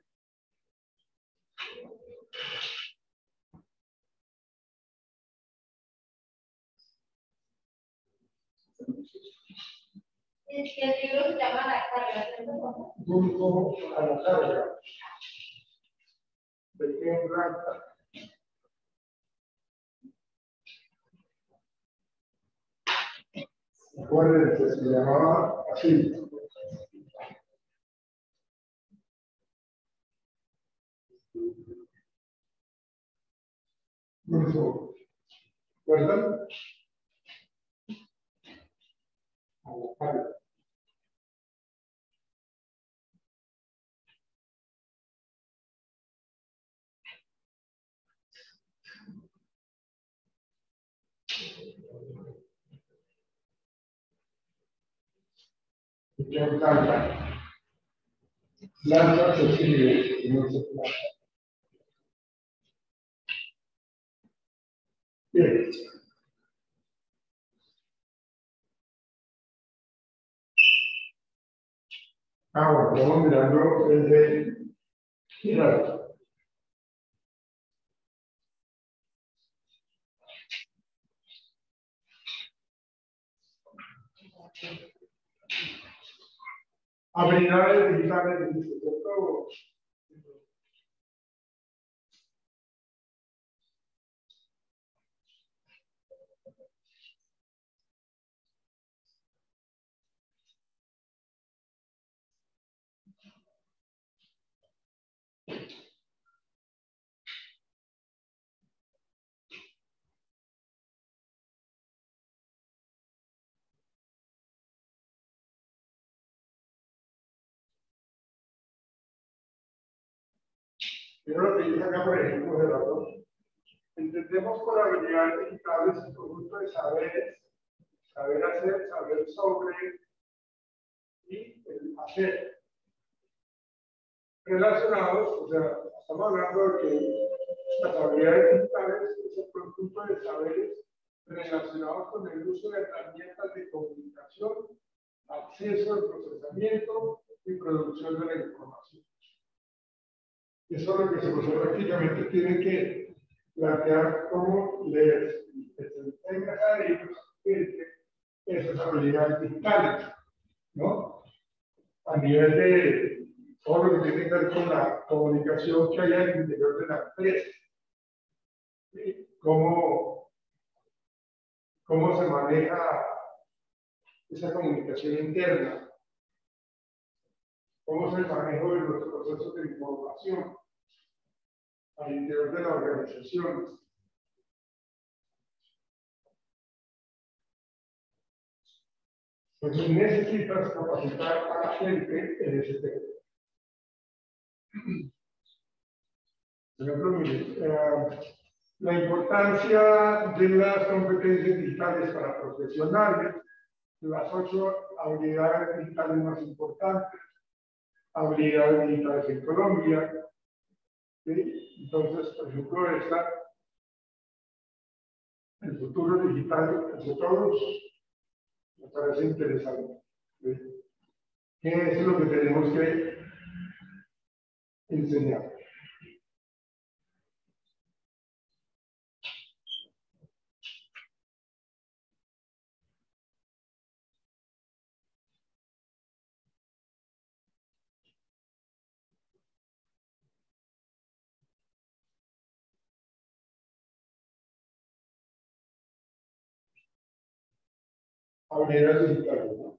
[SPEAKER 2] El libro se llama La Carga, ¿cierto?
[SPEAKER 1] Grupo a la Carga, de Ken Blanca. Acuérdense, se llamaba así. Grupo, ¿verdad? A la Carga. Ken Blanca. Blanca se escribe, no se planta. Bien. Bueno, estamos mirando el de Girard. habilidades digitales, dice, ¿cierto? Pero lo que dice acá, por ejemplo, Gerardo, entendemos por habilidades digitales el conjunto de saberes, saber hacer, saber sobre y el hacer. Relacionados, o sea, estamos hablando de que las habilidades digitales es el conjunto de saberes relacionados con el uso de herramientas de comunicación, acceso al procesamiento y producción de la información. Eso es lo que se prácticamente tiene que plantear cómo les enseña a ellos esas habilidades digitales, ¿no? A nivel de todo lo que tiene que ver con la comunicación que hay al interior de la empresa. ¿Sí? ¿Cómo se maneja esa comunicación interna? ¿Cómo es el manejo de los procesos de información al interior de la organización? Entonces necesitas capacitar a la gente en ese tema. Por ejemplo, mire, la importancia de las competencias digitales para profesionales, las 8 habilidades digitales más importantes, habilidades digitales en Colombia. ¿Sí? Entonces, por ejemplo, el futuro digital de todos me parece interesante. ¿Sí? ¿Qué es lo que tenemos que enseñar? Habilidades digitales, ¿no?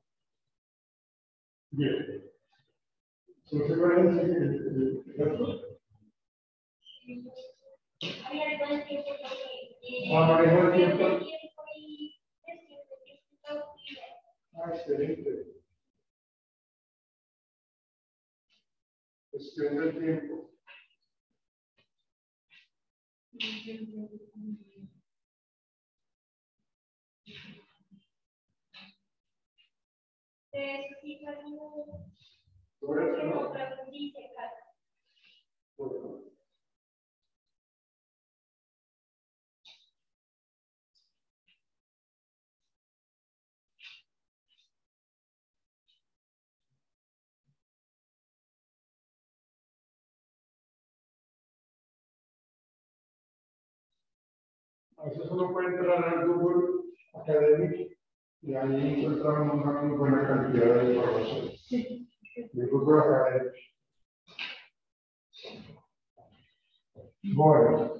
[SPEAKER 1] Bien. ¿Se puede decir el manejo del tiempo. Excelente. Gestión del tiempo. A veces uno puede entrar al Google Academic y ahí encontramos una muy buena cantidad de información. De Google Academic. Bueno.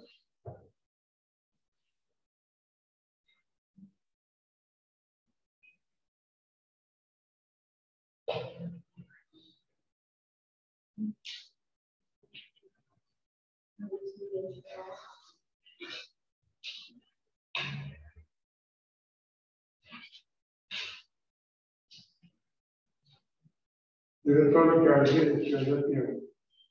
[SPEAKER 1] Desde todo lo que hay de gestión del tiempo.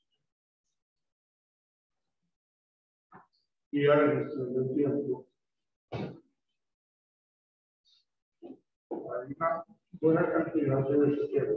[SPEAKER 1] Y a la gestión del tiempo. Hay una buena cantidad de ese tiempo.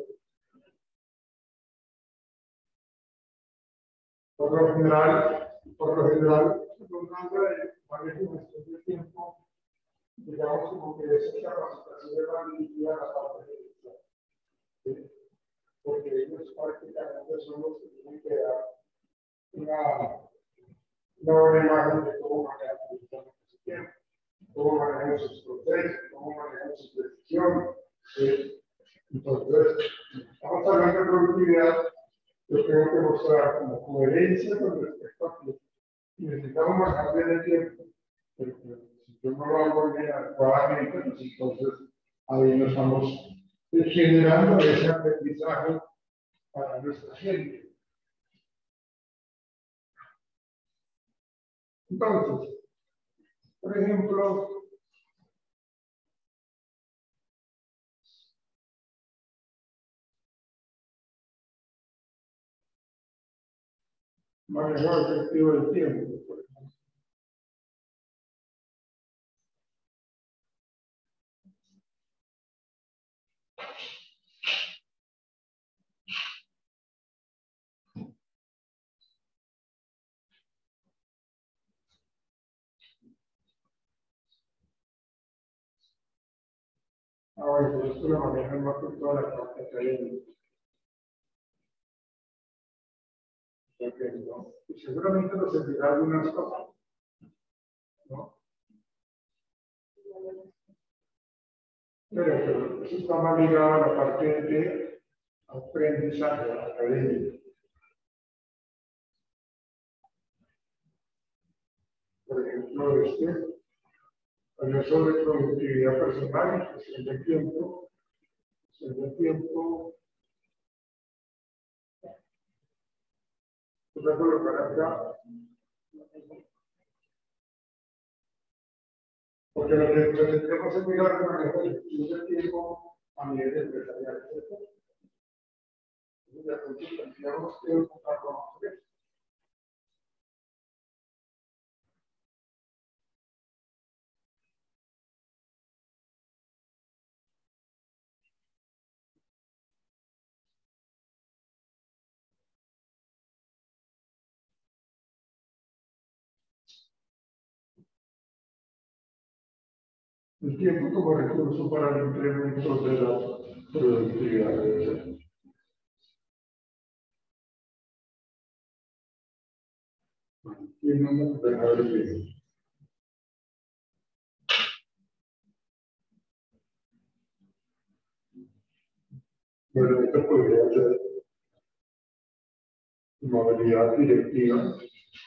[SPEAKER 1] Por lo general, un rango de manejo y gestión del tiempo, digamos como que esa capacitación va dirigida a la parte de gestión. ¿Sí? Porque ellos prácticamente son los que tienen que dar una buena imagen de cómo manejan su tiempo, cómo manejan sus procesos, cómo manejan sus decisiones. ¿Sí? Entonces, estamos hablando de productividad, yo tengo que mostrar como coherencia con respecto a que necesitamos manejar bien el tiempo. Pero si yo no lo hago bien adecuadamente, pues entonces ahí no estamos generando ese aprendizaje para nuestra gente. Entonces, por ejemplo, manejo efectivo del tiempo, por ejemplo. Ahora, por esto lo manejan más por toda la parte académica. ¿No? Y seguramente nos servirá algunas cosas, ¿no? Pero eso está más ligado a la parte de aprendizaje académico. Por ejemplo, habla sobre productividad personal y gestión del tiempo. Gestión del tiempo. Voy a colocar acá. Porque lo que tenemos es mirar el manejo de gestión del tiempo a nivel empresarial. Entonces, tendríamos que enfocarnos en eso. El tiempo como recurso para el incremento de la productividad. Y no nos deja de vivir. Bueno, esto podría ser movilidad directiva.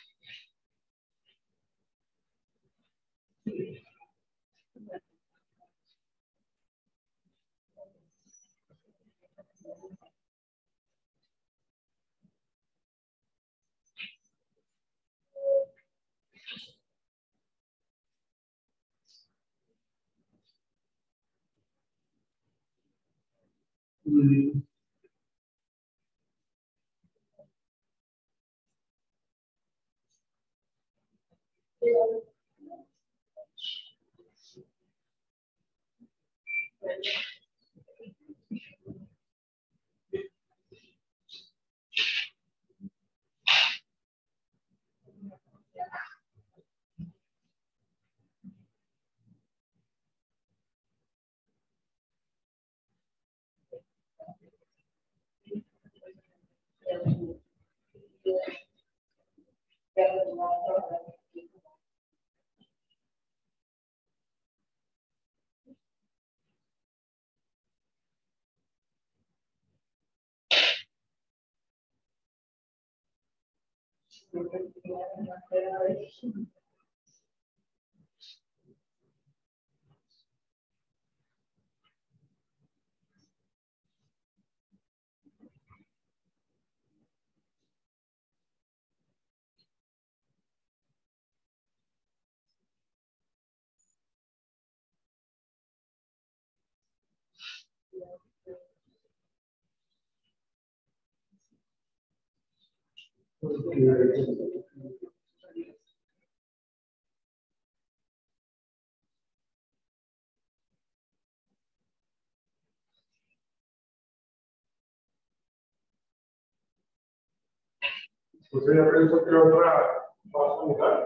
[SPEAKER 1] Usted ya pensó que otra va a jugar.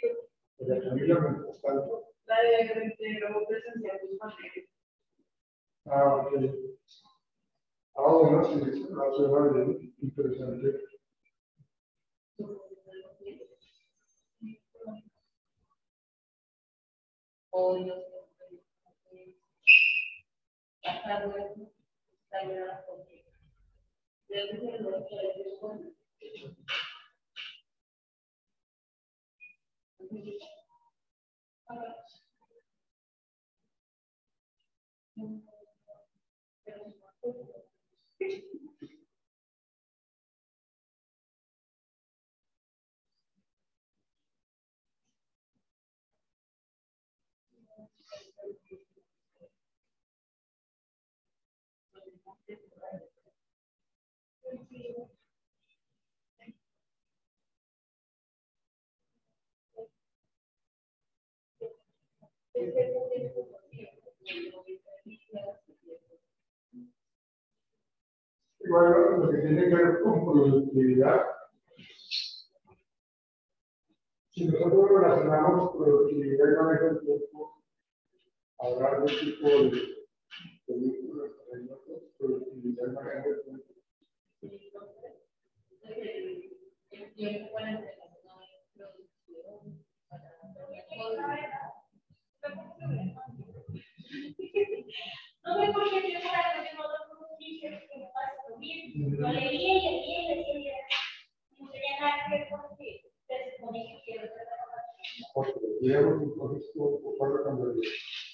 [SPEAKER 1] Pero la familia mientras tanto.
[SPEAKER 3] La de luego presenciar tus materias.
[SPEAKER 1] Ah, ok. Ah, bueno, sí, la suena bien, interesante.
[SPEAKER 2] Hasta luego. Hasta luego.
[SPEAKER 1] Igual lo que tiene que ver con productividad, si nosotros relacionamos productividad y manejo del tiempo, hablar de tipo de películas, productividad y manejo del tiempo.
[SPEAKER 2] El tiempo para entregar una producción, para
[SPEAKER 4] no sé por qué yo para que no lo dije, que me pasa lo mismo. Lo leía y leía. No tenía nada que ver con que se supone que quiero trabajar.
[SPEAKER 1] Porque digamos, entonces, ¿cuál cambiaría?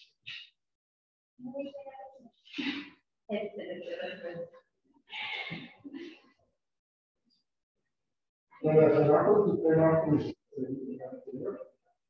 [SPEAKER 4] Muy
[SPEAKER 1] Relacionado con tu tema anterior.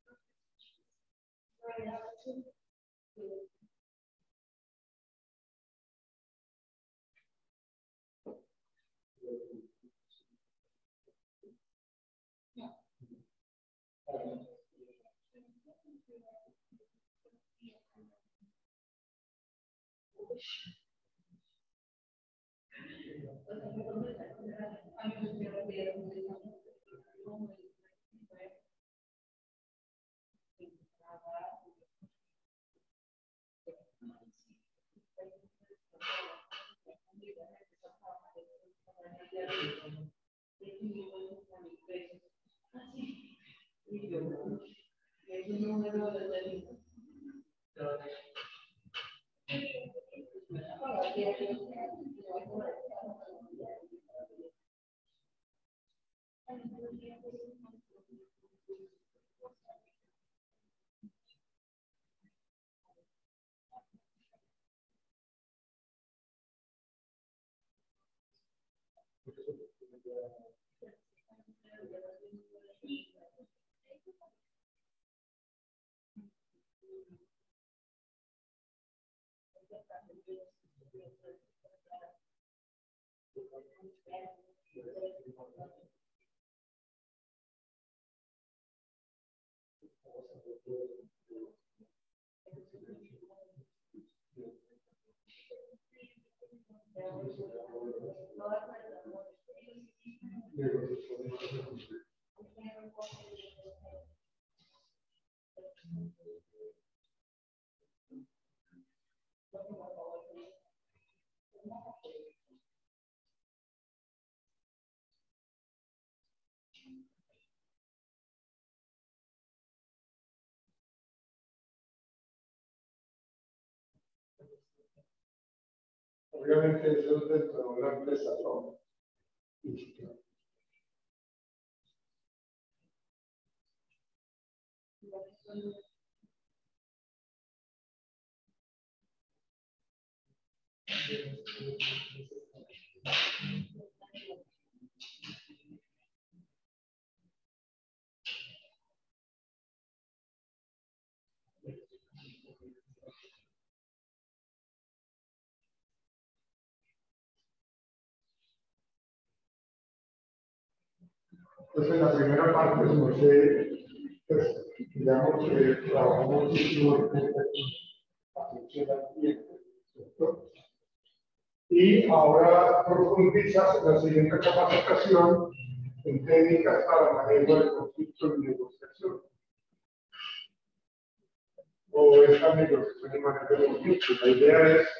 [SPEAKER 1] Obviamente eso es dentro de una empresa, ¿no? Entonces, la primera parte, como sé, pues, digamos que trabajamos muchísimo en atención al cliente, ¿cierto? Y ahora profundizas en la siguiente capacitación en técnicas para manejo de conflictos y negociación. O esta negociación y manejo de conflictos. La idea es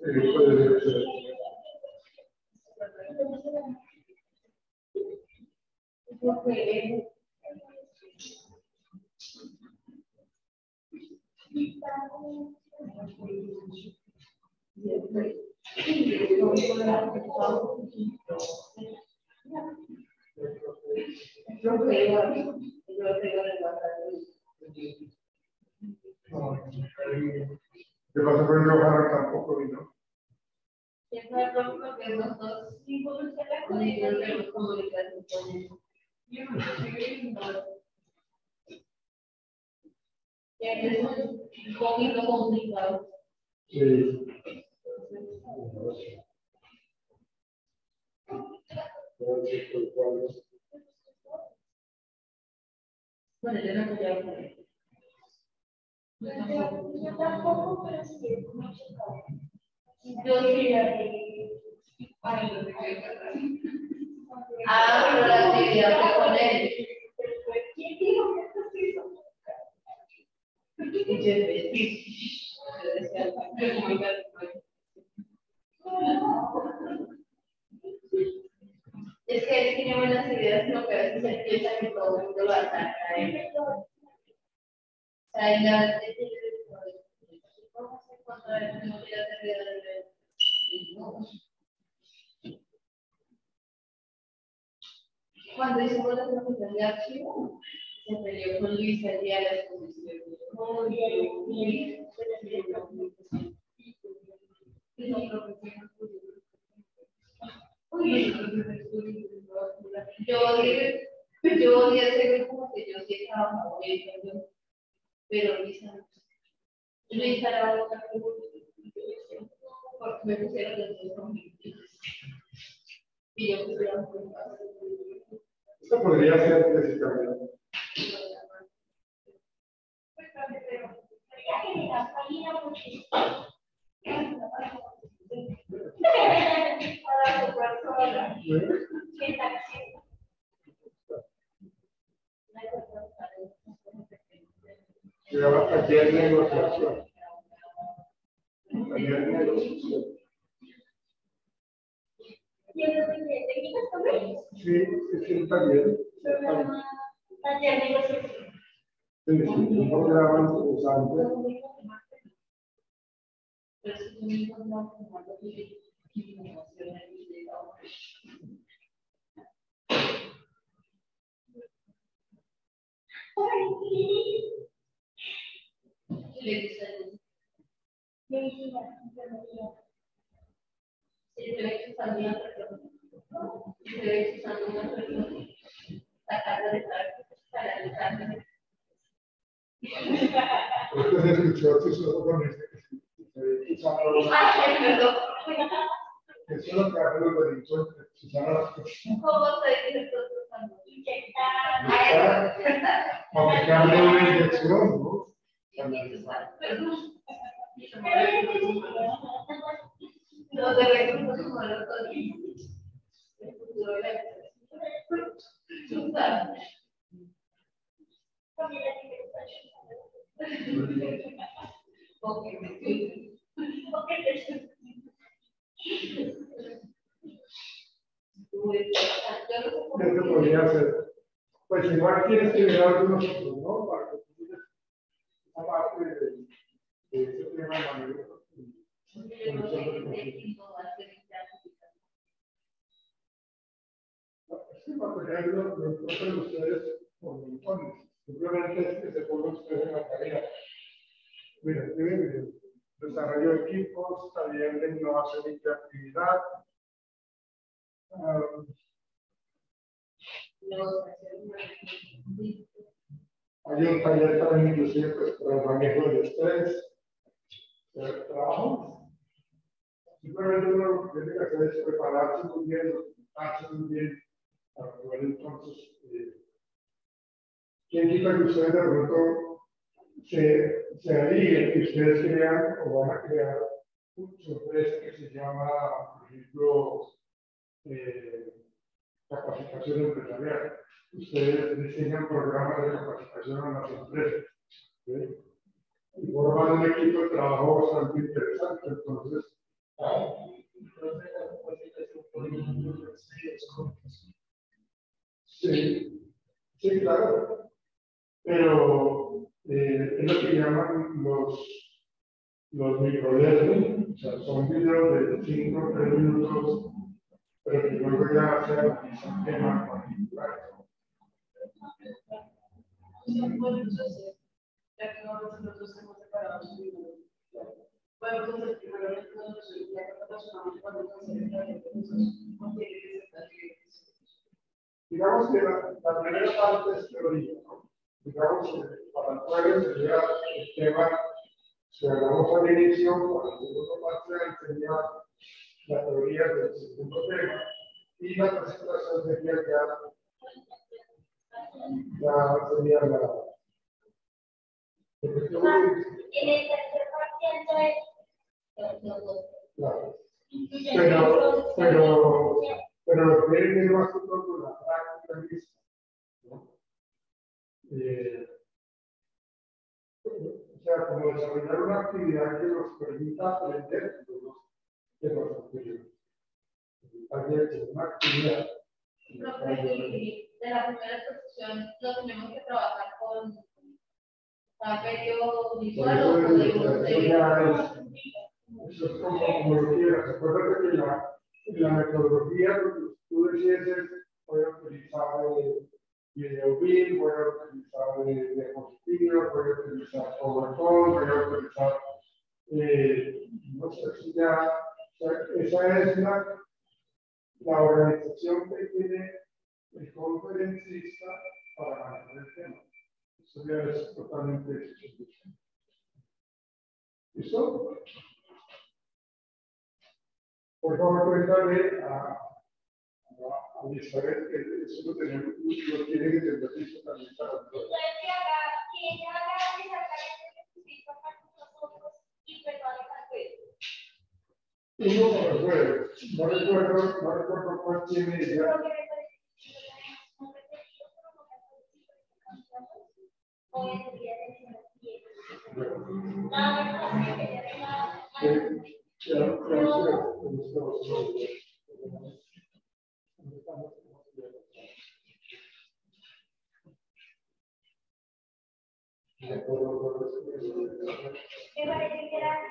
[SPEAKER 1] puede ser. ¿Qué pasa con Johanna? Tampoco vino.
[SPEAKER 2] Es un poquito complicado.
[SPEAKER 1] Sí.
[SPEAKER 2] Bueno, yo no podía hablar.
[SPEAKER 4] Yo tampoco, pero sí es mucho trabajo.
[SPEAKER 2] Yo sí. Ah, pero la actividad fue con él.
[SPEAKER 4] ¿Quién dijo que esto se hizo?
[SPEAKER 2] Y yo es que él tiene buenas ideas, pero que a veces él piensa que todo el mundo va a estar a él. O sea, ya ¿cómo se encuentra el no quiere hacer vida de cuando hicimos la presentación de archivo, se peleó con Luis el día de la exposición.
[SPEAKER 4] Muy bien, bien.
[SPEAKER 2] Yo odié ese grupo porque yo sí estaba moviendo, pero Luisa era otra porque me pusieron los dos conflictos. Y yo pusiera un
[SPEAKER 1] Esto podría ser precisamente. Ayer negociación. Ayer negociación. Sí, es un taller.
[SPEAKER 4] Taller de negociación.
[SPEAKER 1] Es un programa interesante. Esto se escuchó chistoso con este que eso es lo que hace los delincuentes.
[SPEAKER 2] ¿Cómo se dice
[SPEAKER 1] Aplicando una inyección, ¿no?
[SPEAKER 2] No debemos tomar todo.
[SPEAKER 1] Esto podría ser. Pues igual tienes que ver algunos otros, ¿no? Para que tú digas esa parte de ese tema de manejo. Sí, por ejemplo, lo encuentran ustedes por montones. Simplemente es que se pongan ustedes en la tarea. Mira, miren, desarrollo de equipos, taller de innovación y creatividad. Hay un taller también inclusive pues, para el manejo del estrés, del trabajo. Simplemente uno lo que tiene que hacer es prepararse muy bien, documentarse muy bien, para poder entonces, ¿quién quita que ustedes de pronto se alíen, que ustedes crean o van a crear su empresa que se llama, por ejemplo, capacitación empresarial? Ustedes diseñan programas de capacitación a las empresas, ¿sí? Y forman un equipo de trabajo bastante interesante. Entonces, Sí, sí, claro. Pero es lo que llaman los microlearning, o sea, son videos de 5 o 3 minutos, pero que luego ya se analizan temas particulares.
[SPEAKER 3] Entonces, ya que nosotros hemos separado su vida. Bueno, entonces, primero nosotros ya que relacionamos cuando nos
[SPEAKER 1] digamos que la primera parte es teoría, ¿no? Digamos que para el jueves sería el tema que hablamos al inicio, para el segundo parcial sería la teoría del segundo tema, y la presentación sería ya sería la.
[SPEAKER 4] En el tercer parcial
[SPEAKER 1] Claro. Pero lo que es más que todo la práctica misma, ¿no? O sea, como desarrollar una actividad que nos permita aprender de los anteriores. También una actividad.
[SPEAKER 2] De la primera exposición lo tenemos que trabajar con medio visual o
[SPEAKER 1] eso es como lo quieras. Acuérdate que la metodología, lo que tú decides es, voy a utilizar VideoBeam, voy a utilizar diapositivas, voy a utilizar PowerPoint, voy a utilizar, no sé si ya, o sea, esa es la organización que tiene el conferencista para manejar el tema. Eso ya es totalmente distinto. ¿Listo? Por favor, cuéntale a Isabel que eso lo tenemos, lo tiene que tener listo también para todos.
[SPEAKER 4] Entonces, que ella haga exactamente lo que utiliza para nosotros y prepare para el
[SPEAKER 1] Uno para el jueves. No recuerdo cuál tiene ya.
[SPEAKER 4] Me parece que era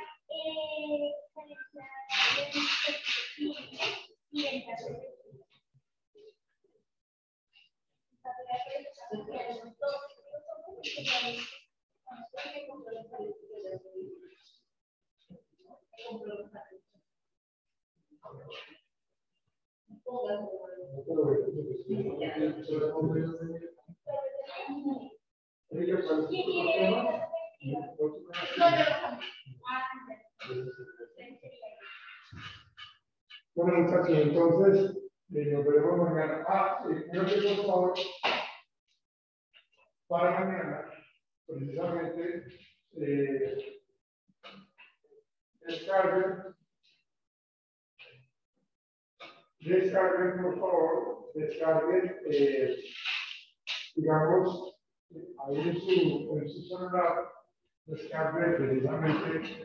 [SPEAKER 1] Bueno, muchachos, entonces nos veremos mañana. Creo que por favor, para mañana, precisamente, descarguen, por favor, digamos, ahí en su celular, descarguen precisamente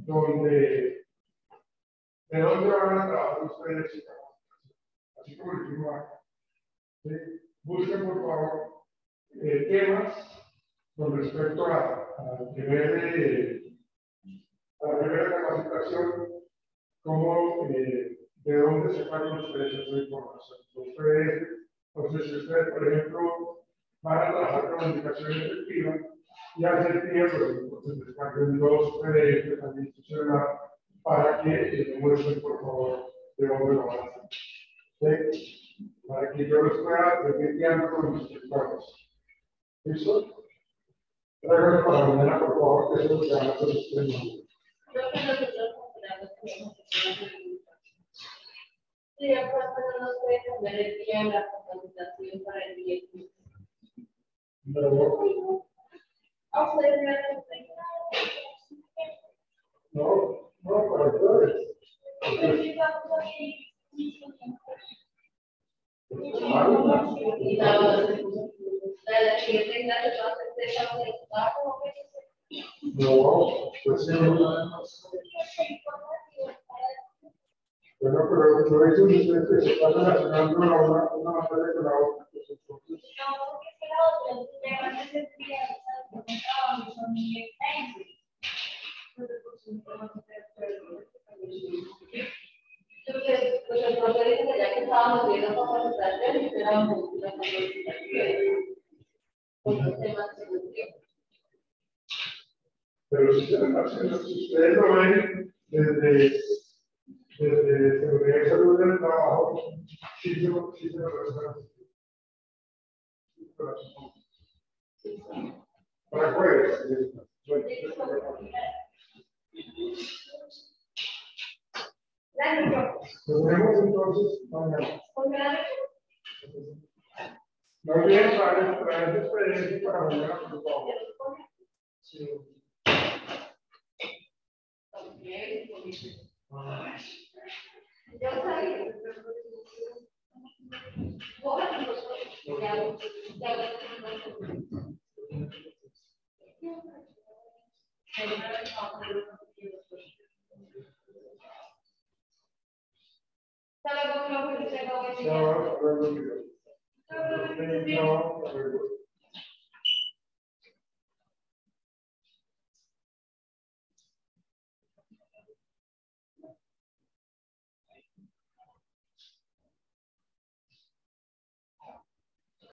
[SPEAKER 1] de dónde van a trabajar ustedes, así como el mismo. Busquen, por favor, temas con respecto a la primera capacitación, como de dónde sacaron ustedes esa información. Entonces, si ustedes, por ejemplo, van a trabajar con comunicación efectiva y hacer tiempo, entonces descarguen dos PDFs también institucional para que demuestren, por favor, de dónde lo van a hacer. ¿Sí? Para que yo los pueda seguir guiando con mis resultados. ¿Listo? Tráiganlo para mañana, por favor, que eso es lo que van a hacer ustedes.
[SPEAKER 2] Creo que nosotros consideramos que sí, de pronto no nos puede cambiar el día en la capacitación para el día.
[SPEAKER 1] No, para ustedes.
[SPEAKER 2] Y la siguiente clase va a ser de la
[SPEAKER 1] No, pues sí, lo que hoy se está relacionando una materia con la otra. Pues, entonces,
[SPEAKER 4] No, porque es que la otra, te van a ser realizadas por un trabajo, son muy extensos.
[SPEAKER 2] Entonces, pues el profesor dice que ya que estábamos viendo capacitación, esperábamos una capacitación con los temas de educación.
[SPEAKER 1] pero si ustedes lo ven desde seguridad y salud del trabajo, sí se lo resuelven. Para jueves. Nos vemos entonces mañana. No olviden traer experiencia para mañana, por favor. Sí. No,